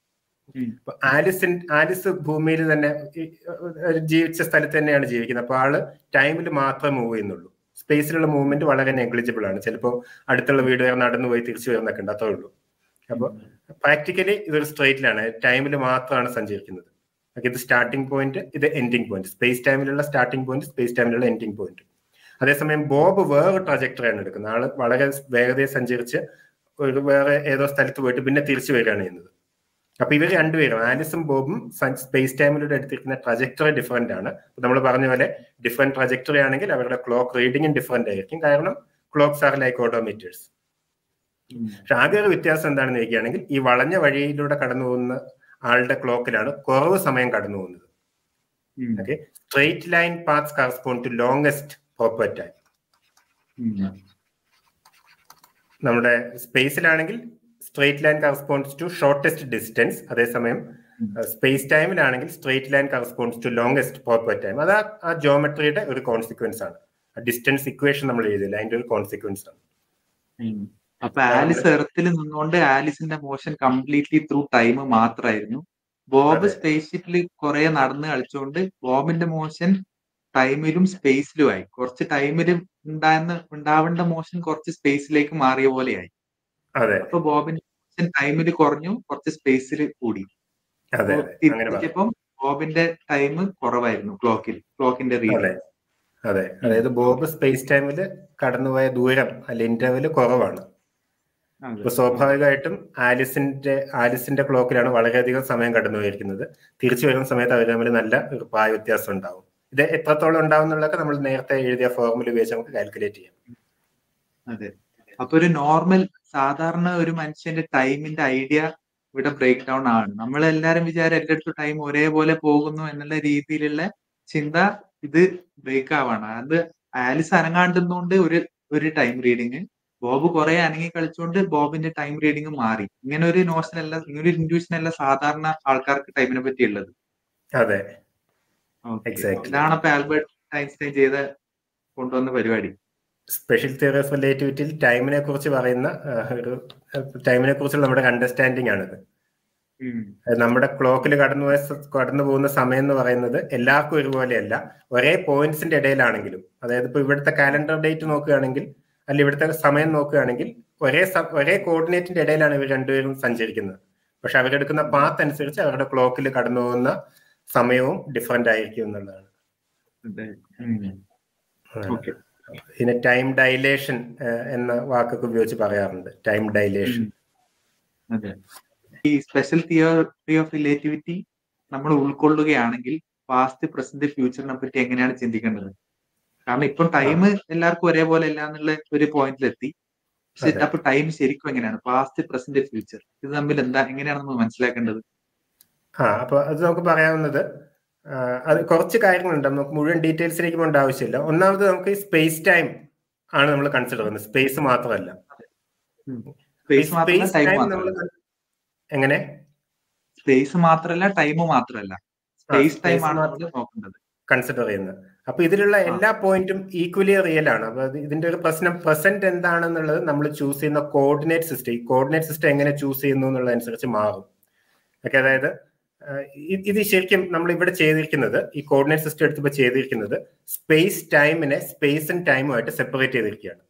ആലിസ് ഭൂമിയിൽ തന്നെ ജീവിച്ച സ്ഥലത്ത് തന്നെയാണ് ജീവിക്കുന്നത്. അപ്പൊ ആള് ടൈമിൽ മാത്രമേ മൂവ് ചെയ്യുന്നുള്ളൂ. സ്പേസിലുള്ള മൂവ്മെന്റ് വളരെ നെഗ്ലിജിബിൾ ആണ്. ചിലപ്പോൾ അടുത്തുള്ള വീട് വരെ നടന്നു പോയി തിരിച്ചു വരുന്നൊക്കെ ഉണ്ട്, അത്രേ ഉള്ളൂ. അപ്പൊ പ്രാക്ടിക്കലി ഇതൊരു സ്ട്രെയിറ്റിലാണ്, ടൈമിൽ മാത്രമാണ് സഞ്ചരിക്കുന്നത്. ഇത് സ്റ്റാർട്ടിംഗ് പോയിന്റ്, ഇത് എൻഡിങ് പോയിന്റ്. സ്പേസ് ടൈമിലുള്ള സ്റ്റാർട്ടിംഗ് പോയിന്റ്, സ്പേസ് ടൈമിലുള്ള എൻഡിങ് പോയിന്റ്. അതേസമയം ബോബ് വേറെ ട്രജക്ടറിയാണ് എടുക്കുന്നത്. ആള് വളരെ വേഗതയിൽ സഞ്ചരിച്ച് ഒരു വേറെ ഏതോ സ്ഥലത്ത് പോയിട്ട് പിന്നെ തിരിച്ചു വരികയാണ് ചെയ്യുന്നത്. അപ്പൊ ഇവർ രണ്ടുപേരും, ആലിസും ബോബും സ്പേസ് ടൈമിലൂടെ എടുത്തിരിക്കുന്ന ട്രജക്ടറി ഡിഫറെന്റ് ആണ്. നമ്മൾ പറഞ്ഞ പോലെ ഡിഫറെന്റ് ട്രജക്ടറി ആണെങ്കിൽ അവരുടെ ക്ലോക്ക് റീഡിങ്ങും ഡിഫറെന്റ് ആയിരിക്കും. കാരണം ക്ലോക്സ് ആർ ലൈക്ക് ഓഡോമീറ്റേഴ്സ്. പക്ഷെ ആകെ ഒരു വ്യത്യാസം എന്താണെന്ന് ചോദിക്കുകയാണെങ്കിൽ ഈ വളഞ്ഞ വഴിയിലൂടെ കടന്നു പോകുന്ന ആളുടെ ക്ലോക്കിലാണ് കുറവ് സമയം കടന്നു പോകുന്നത്. Okay, straight line paths correspond to longest proper time. നമ്മുടെ സ്പേസിലാണെങ്കിൽ straight line corresponds to shortest distance. അതേസമയം സ്പേസ് ടൈമിലാണെങ്കിൽ straight line corresponds to longest proper time. അത് ആ ജോമെട്രിയുടെ ഒരു കോൺസിക്വൻസ് ആണ്. ഡിസ്റ്റൻസ് ഇക്വേഷൻ നമ്മൾ എഴുതില്ല, അതിന്റെ ഒരു കോൺസിക്വൻസ് ആണ്. അപ്പൊ ആലിസ് എർത്തിൽ നിന്നുകൊണ്ട് ആലിസിന്റെ മോഷൻ കംപ്ലീറ്റ്ലി ത്രൂ ടൈം മാത്രമായിരുന്നു. ബോബ് സ്പേസ് ഷിപ്പിൽ കുറെ നടന്ന് കളിച്ചുകൊണ്ട് ബോബിന്റെ മോഷൻ ടൈമിലും സ്പേസിലുമായി. കുറച്ച് ടൈമിൽ ഉണ്ടാവേണ്ട മോഷൻ കുറച്ച് സ്പേസിലേക്ക് മാറിയ പോലെയായി. അപ്പൊ ബോബിന്റെ മോഷൻ ടൈമിൽ കുറഞ്ഞു, കുറച്ച് സ്പേസിൽ കൂടി. അതെ അപ്പൊ അതെ അങ്ങനെ പറയാം. തിരിച്ചെത്തിയപ്പം ബോബിന്റെ ടൈം കുറവായിരുന്നു ക്ലോക്കിന്റെ അതെ റീഡിങ്. അതെ, അതായത് ബോബ് സ്പേസ് ടൈമിൽ കടന്നുപോയ ദൂരം അല്ല ഇന്റർവെല് കുറവാണ്. അപ്പൊ സ്വാഭാവികമായിട്ടും ആലിസിന്റെ ക്ലോക്കിലാണ് വളരെയധികം സമയം കടന്നുപോയിരിക്കുന്നത്. തിരിച്ചു വരുന്ന സമയത്ത് അവർ തമ്മിൽ നല്ല ഒരു പ്രായ വ്യത്യാസം ഉണ്ടാവും. ഇത് എത്രത്തോളം ഉണ്ടാവും എന്നുള്ളതൊക്കെ നമ്മൾ നേരത്തെ എഴുതിയ ഫോർമുല ഉപയോഗിച്ച് നമുക്ക് കാൽക്കുലേറ്റ് ചെയ്യാം. അതെ. അപ്പൊ ഒരു നോർമൽ സാധാരണ ഒരു മനുഷ്യന്റെ ടൈമിന്റെ ഐഡിയ ഇവിടെ ബ്രേക്ക് ഡൗൺ ആണ്. നമ്മളെല്ലാരും വിചാരം എല്ലായിടത്തും ടൈം ഒരേപോലെ പോകുന്നു എന്നുള്ള രീതിയിലുള്ള ചിന്ത ഇത് ബ്രേക്ക് ആവാണ്. അത് ആലിസ് അനങ്ങാണ്ടുന്നോണ്ട് ഒരു ടൈം റീഡിങ്, ബോബ് കുറെ അനങ്ങി കളിച്ചുകൊണ്ട് ബോബിന്റെ ടൈം റീഡിങ് മാറി. ഇങ്ങനെ ഒരു നോഷൻ അല്ല, ഇങ്ങനെ ഒരു ഇൻഡ്യൂഷൻ അല്ല സാധാരണ ആൾക്കാർക്ക് ടൈമിനെ പറ്റി ഉള്ളത്. അതെ, ഓക്കെ, എക്സാക്ട്ലി. ഇതാണ് അപ്പൊ ആൽബർട്ട് ഐൻസ്റ്റൈൻ കൊണ്ടുവന്ന പരിപാടി. സ്പെഷ്യൽ തിയറി ഓഫ് റിലേറ്റിവിറ്റിയിൽ ടൈമിനെ കുറിച്ച് പറയുന്ന ടൈമിനെ കുറിച്ചുള്ള നമ്മുടെ അണ്ടർസ്റ്റാൻഡിങ് ആണിത്. നമ്മുടെ ക്ലോക്കിൽ കടന്നു പോകുന്ന സമയം എന്ന് പറയുന്നത് എല്ലാവർക്കും ഒരുപോലെയല്ല, ഒരേ പോയിന്റ്സിന്റെ ഇടയിലാണെങ്കിലും. അതായത് ഇപ്പൊ ഇവിടുത്തെ കാലണ്ടർ ഡേറ്റ് നോക്കുകയാണെങ്കിൽ, അല്ല ഇവിടുത്തെ സമയം നോക്കുകയാണെങ്കിൽ ഒരേ കോർഡിനേറ്റിന്റെ ഇടയിലാണ് ഇവർ രണ്ടുപേരും സഞ്ചരിക്കുന്നത്. പക്ഷെ അവരെടുക്കുന്ന പാത്ത് അനുസരിച്ച് അവരുടെ ക്ലോക്കിൽ കടന്നു പോകുന്ന സമയവും ഡിഫറെന്റ് ആയിരിക്കും എന്നുള്ളതാണ്. ഇതിനെ ടൈം ഡൈലേഷൻ എന്ന വാക്കൊക്കെ ഉപയോഗിച്ച് പറയാറുണ്ട്. Time dilation. ഈ സ്പെഷ്യൽ തിയറി ഓഫ് റിലേറ്റിവിറ്റി നമ്മൾ ഉൾക്കൊള്ളുകയാണെങ്കിൽ പാസ്റ്റ് പ്രസന്റ് ഫ്യൂച്ചറിനെ പറ്റി എങ്ങനെയാണ് ചിന്തിക്കേണ്ടത്? കാരണം ഇപ്പം ടൈം എല്ലാവർക്കും ഒരേപോലെ അല്ല എന്നുള്ള ഒരു പോയിന്റിലെത്തി. അപ്പൊ ടൈം ശരിക്കും എങ്ങനെയാണ് പാസ്റ്റ് പ്രസന്റ് ഫ്യൂച്ചർ ഇത് തമ്മിൽ എങ്ങനെയാണ് നമ്മൾ മനസ്സിലാക്കേണ്ടത്? അപ്പൊ അത് നമുക്ക് പറയാവുന്നത്, അത് കുറച്ച് കാര്യങ്ങളുണ്ട്. നമുക്ക് മുഴുവൻ ഡീറ്റെയിൽസിലേക്ക് പോകേണ്ട ആവശ്യമില്ല. ഒന്നാമത് നമുക്ക് സ്പേസ് ടൈം ആണ് നമ്മൾ കൺസിഡർ ചെയ്യുന്നത്, സ്പേസ് മാത്രമല്ല. സ്പേസ് ടൈം നമ്മൾ എങ്ങനെ സ്പേസ് മാത്രമല്ല ടൈം മാത്രമല്ല സ്പേസ് ടൈം ആണ് നമ്മൾ നോക്കേണ്ടത്, കൺസിഡർ ചെയ്യുന്നത്. അപ്പൊ ഇതിലുള്ള എല്ലാ പോയിന്റും ഈക്വലി റിയൽ ആണ്. അപ്പൊ ഇതിന്റെ ഒരു പ്രശ്നം പ്രസന്റ് എന്താണെന്നുള്ളത് നമ്മൾ ചൂസ് ചെയ്യുന്ന കോർഡിനേറ്റ് സിസ്റ്റം, ഈ കോർഡിനേറ്റ് സിസ്റ്റം എങ്ങനെ ചൂസ് ചെയ്യുന്നു എന്നുള്ളതനുസരിച്ച് മാറും. ഓക്കെ, അതായത് ഇത് ശരിക്കും നമ്മൾ ഇവിടെ ചെയ്തിരിക്കുന്നത്, ഈ കോർഡിനേറ്റ് സിസ്റ്റം എടുത്തപ്പോൾ ചെയ്തിരിക്കുന്നത് സ്പേസ് ടൈമിനെ സ്പേസും ടൈമുമായിട്ട് സെപ്പറേറ്റ് ചെയ്തിരിക്കുകയാണ്.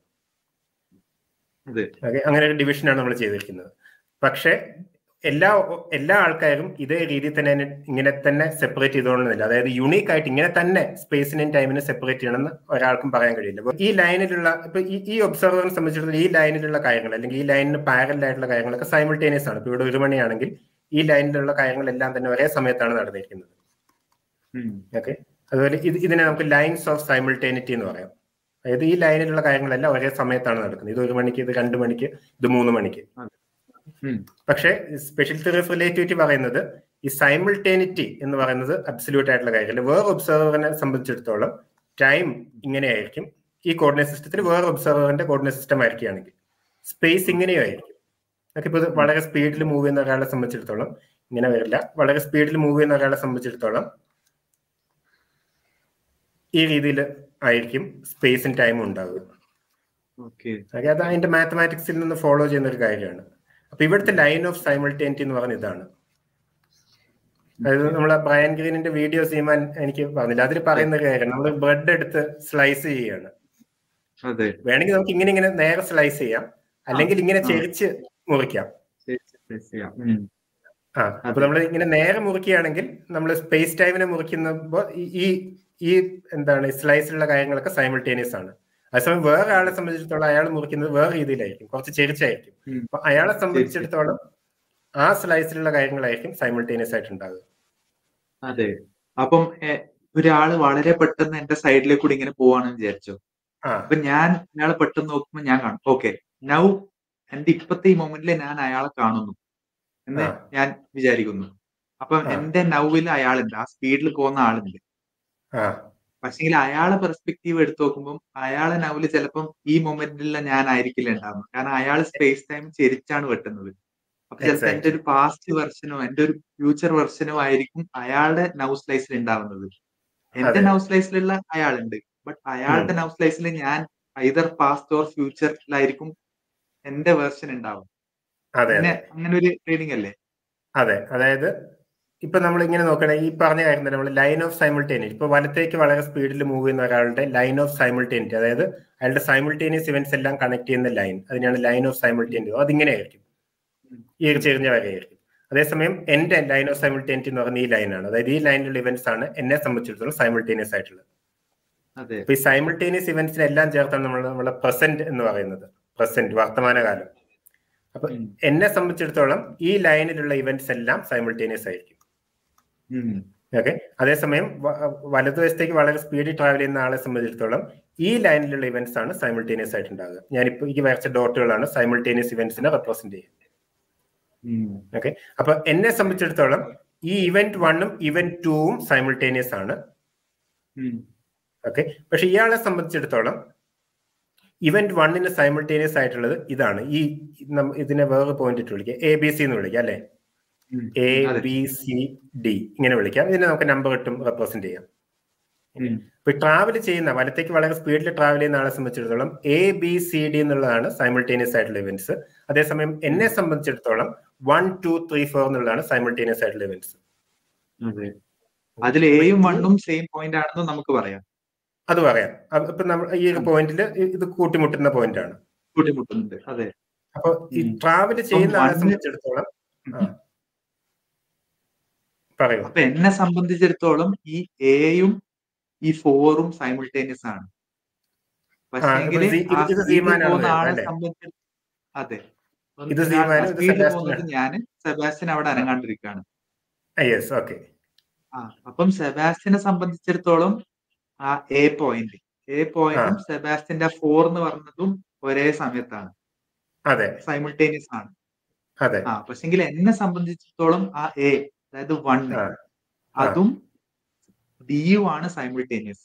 അങ്ങനെ ഒരു ഡിവിഷനാണ് നമ്മൾ ചെയ്തിരിക്കുന്നത്. പക്ഷെ എല്ലാ ആൾക്കാരും ഇതേ രീതിയിൽ തന്നെ ഇങ്ങനെ തന്നെ സെപ്പറേറ്റ് ചെയ്തോളുന്നില്ല. അതായത് യുണീക്ക് ആയിട്ട് ഇങ്ങനെ തന്നെ സ്പേസിനെയും ടൈമിനെ സെപ്പറേറ്റ് ചെയ്യണമെന്ന് ഒരാൾക്കും പറയാൻ കഴിയില്ല. അപ്പൊ ഈ ലൈനിലുള്ള ഈ ഒബ്സർവറിനെ സംബന്ധിച്ചിടത്തോളം ഈ ലൈനിലുള്ള കാര്യങ്ങൾ അല്ലെങ്കിൽ ഈ ലൈനിന് പാരലൽ ആയിട്ടുള്ള കാര്യങ്ങളൊക്കെ സൈമിൾട്ടേനിയസ് ആണ്. ഇപ്പൊ ഇവിടെ 1 മണിയാണെങ്കിൽ ഈ ലൈനിലുള്ള കാര്യങ്ങളെല്ലാം തന്നെ ഒരേ സമയത്താണ് നടന്നിരിക്കുന്നത്. ഓക്കെ, അതുപോലെ ഇതിനെ നമുക്ക് ലൈൻസ് ഓഫ് സൈമിൾട്ടേനിറ്റി എന്ന് പറയാം. അതായത് ഈ ലൈനിലുള്ള കാര്യങ്ങളെല്ലാം ഒരേ സമയത്താണ് നടക്കുന്നത്. ഇത് 1 മണിക്ക്, ഇത് 2 മണിക്ക്, ഇത് 3 മണിക്ക്. പക്ഷെ സ്പെഷ്യൽ തിയറി ഓഫ് റിലേറ്റിവിറ്റി പറയുന്നത് ഈ സൈമിൾട്ടേനിറ്റി എന്ന് പറയുന്നത് അബ്സല്യൂട്ട് ആയിട്ടുള്ള കാര്യമല്ല. വേറെ ഒബ്സർവറിനെ സംബന്ധിച്ചിടത്തോളം ടൈം ഇങ്ങനെയായിരിക്കും, ഈ കോർഡിനേറ്റ് സിസ്റ്റത്തിൽ വേറെ ഒബ്സർവറിന്റെ കോർഡിനേറ്റ് സിസ്റ്റം ആയിരിക്കുകയാണെങ്കിൽ സ്പേസ് ഇങ്ങനെയും ആയിരിക്കും. ഇപ്പൊ വളരെ സ്പീഡിൽ മൂവ് ചെയ്യുന്ന ഒരാളെ സംബന്ധിച്ചിടത്തോളം ഇങ്ങനെ വരില്ല. വളരെ സ്പീഡിൽ മൂവ് ചെയ്യുന്ന ഒരാളെ സംബന്ധിച്ചിടത്തോളം ഈ രീതിയിൽ ആയിരിക്കും സ്പേസും ടൈമും ഉണ്ടാവുക. അത് അതിന്റെ മാത്തമാറ്റിക്സിൽ നിന്ന് ഫോളോ ചെയ്യുന്ന ഒരു കാര്യമാണ്. അപ്പൊ ഇവിടുത്തെ ലൈൻ ഓഫ് സൈമിൾട്ടേനിറ്റി എന്ന് പറഞ്ഞ ഇതാണ്. അതായത് നമ്മളെ ബ്രയൻ ഗ്രീനിന്റെ വീഡിയോ ചെയ്യുമ്പോൾ എനിക്ക് പറഞ്ഞില്ല, അതിൽ പറയുന്ന ഒരു കാര്യം, നമ്മൾ ബ്രെഡ് എടുത്ത് സ്ലൈസ് ചെയ്യുകയാണ്. വേണമെങ്കിൽ നമുക്ക് ഇങ്ങനെ നേരെ സ്ലൈസ് ചെയ്യാം, അല്ലെങ്കിൽ ഇങ്ങനെ ചെരിച്ച് മുറിക്കാം. അപ്പൊ നമ്മൾ ഇങ്ങനെ നേരെ മുറിക്കുകയാണെങ്കിൽ നമ്മൾ സ്പേസ് ടൈമിനെ മുറിക്കുമ്പോൾ ഈ എന്താണ് സ്ലൈസിലുള്ള കാര്യങ്ങളൊക്കെ സൈമിൾട്ടേനിയസ് ആണ്. അതേസമയം വേറെ ആളെ സംബന്ധിച്ചിടത്തോളം അയാൾ മുറിക്കുന്നത് വേറെ രീതിയിലായിരിക്കും, കുറച്ച് ചെരിച്ചായിരിക്കും. അപ്പൊ അയാളെ സംബന്ധിച്ചിടത്തോളം ആ സ്ലൈസിലുള്ള കാര്യങ്ങളായിരിക്കും സൈമിൾട്ടേനിയസ് ആയിട്ട് ഉണ്ടാകുക. അതെ, അപ്പം ഒരാള് വളരെ പെട്ടെന്ന് എന്റെ സൈഡിലേക്ക് കൂടി ഇങ്ങനെ പോവാണെന്ന് വിചാരിച്ചോ. അപ്പൊ ഞാൻ അയാളെ പെട്ടെന്ന് നോക്കുമ്പോൾ ഞാൻ കാണും, ഓക്കെ നൗ എന്റെ ഇപ്പത്തെ ഈ മൊമെന്റിൽ ഞാൻ അയാളെ കാണുന്നു എന്ന് ഞാൻ വിചാരിക്കുന്നു. അപ്പൊ എന്റെ നൗവിൽ അയാളുണ്ട്, ആ സ്പീഡിൽ പോകുന്ന ആളുണ്ട്. പക്ഷെങ്കിൽ അയാളെ പെർസ്പെക്റ്റീവ് എടുത്തു നോക്കുമ്പോൾ അയാളെ നൗവില് ചിലപ്പം ഈ മൊമെന്റിലുള്ള ഞാനായിരിക്കില്ല ഉണ്ടാവുന്നത്. കാരണം അയാൾ സ്പേസ് ടൈം ചെരിച്ചാണ് വെട്ടുന്നത്. അപ്പൊ ചിലപ്പോൾ എന്റെ ഒരു പാസ്റ്റ് വെർഷനോ എന്റെ ഒരു ഫ്യൂച്ചർ വെർഷനോ ആയിരിക്കും അയാളുടെ നൗ സ്ലൈസിൽ ഉണ്ടാവുന്നത്. എന്റെ നൗ സ്ലൈസിലുള്ള അയാളുണ്ട്, ബട്ട് അയാളുടെ നൗ സ്ലൈസിൽ ഞാൻ ഐദർ പാസ്റ്റ് ഓർ ഫ്യൂച്ചറിലായിരിക്കും എന്റെ വേർഷൻ ഉണ്ടാവും. അങ്ങനെ ഒരു റീഡിംഗ് അല്ലേ? അതെ, അതായത് ഇപ്പൊ നമ്മൾ ഇങ്ങനെ നോക്കണേ, ഈ പറഞ്ഞ കാര്യം തന്നെ നമ്മൾ ലൈൻ ഓഫ് സൈമിൾട്ടേനിറ്റി, ഇപ്പൊ വലത്തേക്ക് വളരെ സ്പീഡിൽ മൂവ് ചെയ്യുന്ന ഒരാളുടെ ലൈൻ ഓഫ് സൈമിൾട്ടേനിറ്റി, അതായത് അയാളുടെ സൈമിൾട്ടേനിയസ് ഇവന്റ്സ് എല്ലാം കണക്ട് ചെയ്യുന്ന ലൈൻ, അതിനാണ് ലൈൻ ഓഫ് സൈമിൾട്ടേനിറ്റി. അതിങ്ങനെ ആയിരിക്കും, ഈ ചെറിഞ്ഞ വരെയായിരിക്കും. അതേസമയം എന്റെ ലൈൻ ഓഫ് സൈമിൾട്ടേനിറ്റി എന്ന് പറയുന്ന ഈ ലൈനാണ്. അതായത് ഈ ലൈനിലുള്ള ഇവന്റ്സ് ആണ് എന്നെ സംബന്ധിച്ചിടത്തോളം സൈമിൾട്ടേനിയസ് ആയിട്ടുള്ളത്. അപ്പൊ ഈ സൈമിൾട്ടേനിയസ് ഇവന്റ്സിനെ എല്ലാം ചേർത്താണ് നമ്മളെ പ്രസന്റ് എന്ന് പറയുന്നത്. പ്രസന്റ്, വർത്തമാനകാലം. അപ്പൊ എന്നെ സംബന്ധിച്ചിടത്തോളം ഈ ലൈനിലുള്ള ഇവന്റ്സ് എല്ലാം സൈമിൾട്ടേനിയസ് ആയിരിക്കും. ഓക്കെ. അതേസമയം വലതുവശത്തേക്ക് വളരെ സ്പീഡിൽ ട്രാവൽ ചെയ്യുന്ന ആളെ സംബന്ധിച്ചിടത്തോളം ഈ ലൈനിലുള്ള ഇവന്റ്സ് ആണ് സൈമിൾട്ടേനിയസ് ആയിട്ടുണ്ടാകുക. ഞാനിപ്പോ ഈ വരച്ച ഡോട്ടുകളാണ് സൈമിൾട്ടേനിയസ് ഇവന്റ്സിനെ റെപ്രസെന്റ് ചെയ്യുന്നത്. ഓക്കെ. അപ്പൊ എന്നെ സംബന്ധിച്ചിടത്തോളം ഈ ഇവന്റ് 1ഉം ഇവന്റ് 2ഉം സൈമിൾട്ടേനിയസ് ആണ്. ഓക്കെ. പക്ഷെ ഇയാളെ സംബന്ധിച്ചിടത്തോളം ഇവന്റ് 1ന് സൈമിൾട്ടേനിയസ് ആയിട്ടുള്ളത് ഇതാണ്. ഇതിനെ വേറെ പോയിന്റ് ഇട്ട് വിളിക്കാം, ABC എന്ന് വിളിക്കാം അല്ലെ. ABCD ഇങ്ങനെ വിളിക്കാം. ഇതിനെ നമുക്ക് നമ്പർ ഇട്ടും റെപ്രസെന്റ് ചെയ്യാം. ഇപ്പൊ ട്രാവൽ ചെയ്യുന്ന വലത്തേക്ക് വളരെ സ്പീഡിൽ ട്രാവൽ ചെയ്യുന്ന ആളെ സംബന്ധിച്ചിടത്തോളം ABCD എന്നുള്ളതാണ് സൈമിൾട്ടേനിയസ് ആയിട്ടുള്ള ഇവന്റ്സ്. അതേസമയം എന്നെ സംബന്ധിച്ചിടത്തോളം 1, 2, 3, 4 എന്നുള്ളതാണ് സൈമിൾട്ടേനിയസ് ആയിട്ടുള്ള ഇവന്റ്സ്. അതിൽ Aയും 1ഉം സെയിം പോയിന്റ് ആണെന്ന് നമുക്ക് പറയാം. അത് പറയാം. ഇപ്പൊ നമ്മൾ ഈ ഒരു പോയിന്റിൽ ഇത് കൂട്ടിമുട്ടുന്ന പോയിന്റ് ആണ്. കൂട്ടിമുട്ടുന്നുണ്ട്. അതെ. അപ്പൊ ഈ ട്രാവൽ ചെയ്യുന്ന ആളെ സംബന്ധിച്ചിടത്തോളം പറയൂ. അപ്പൊ എന്നെ സംബന്ധിച്ചിടത്തോളം ഈ Aയും ഈ 4ഉം സൈമിൾട്ടേനിയസ് ആണ്. പക്ഷേ അതെ, സ്പീഡിൽ പോകുന്നത് ഞാൻ, സെബാസ്റ്റ്യൻ അവിടെ അനങ്ങാണ്ടിരിക്കുകയാണ്. അപ്പം സെബാസ്റ്റ്യനെ സംബന്ധിച്ചിടത്തോളം ആ എ പോയിന്റും സെബാസ്റ്റ്യന്റെ 4 എന്ന് പറഞ്ഞതും ഒരേ സമയത്താണ്, സൈമിൾട്ടേനിയസ് ആണ്. പക്ഷെങ്കിൽ എന്നെ സംബന്ധിച്ചിടത്തോളം ആ എ, അതായത് 1 അതും ഡിയും ആണ് സൈമിൾട്ടേനിയസ്.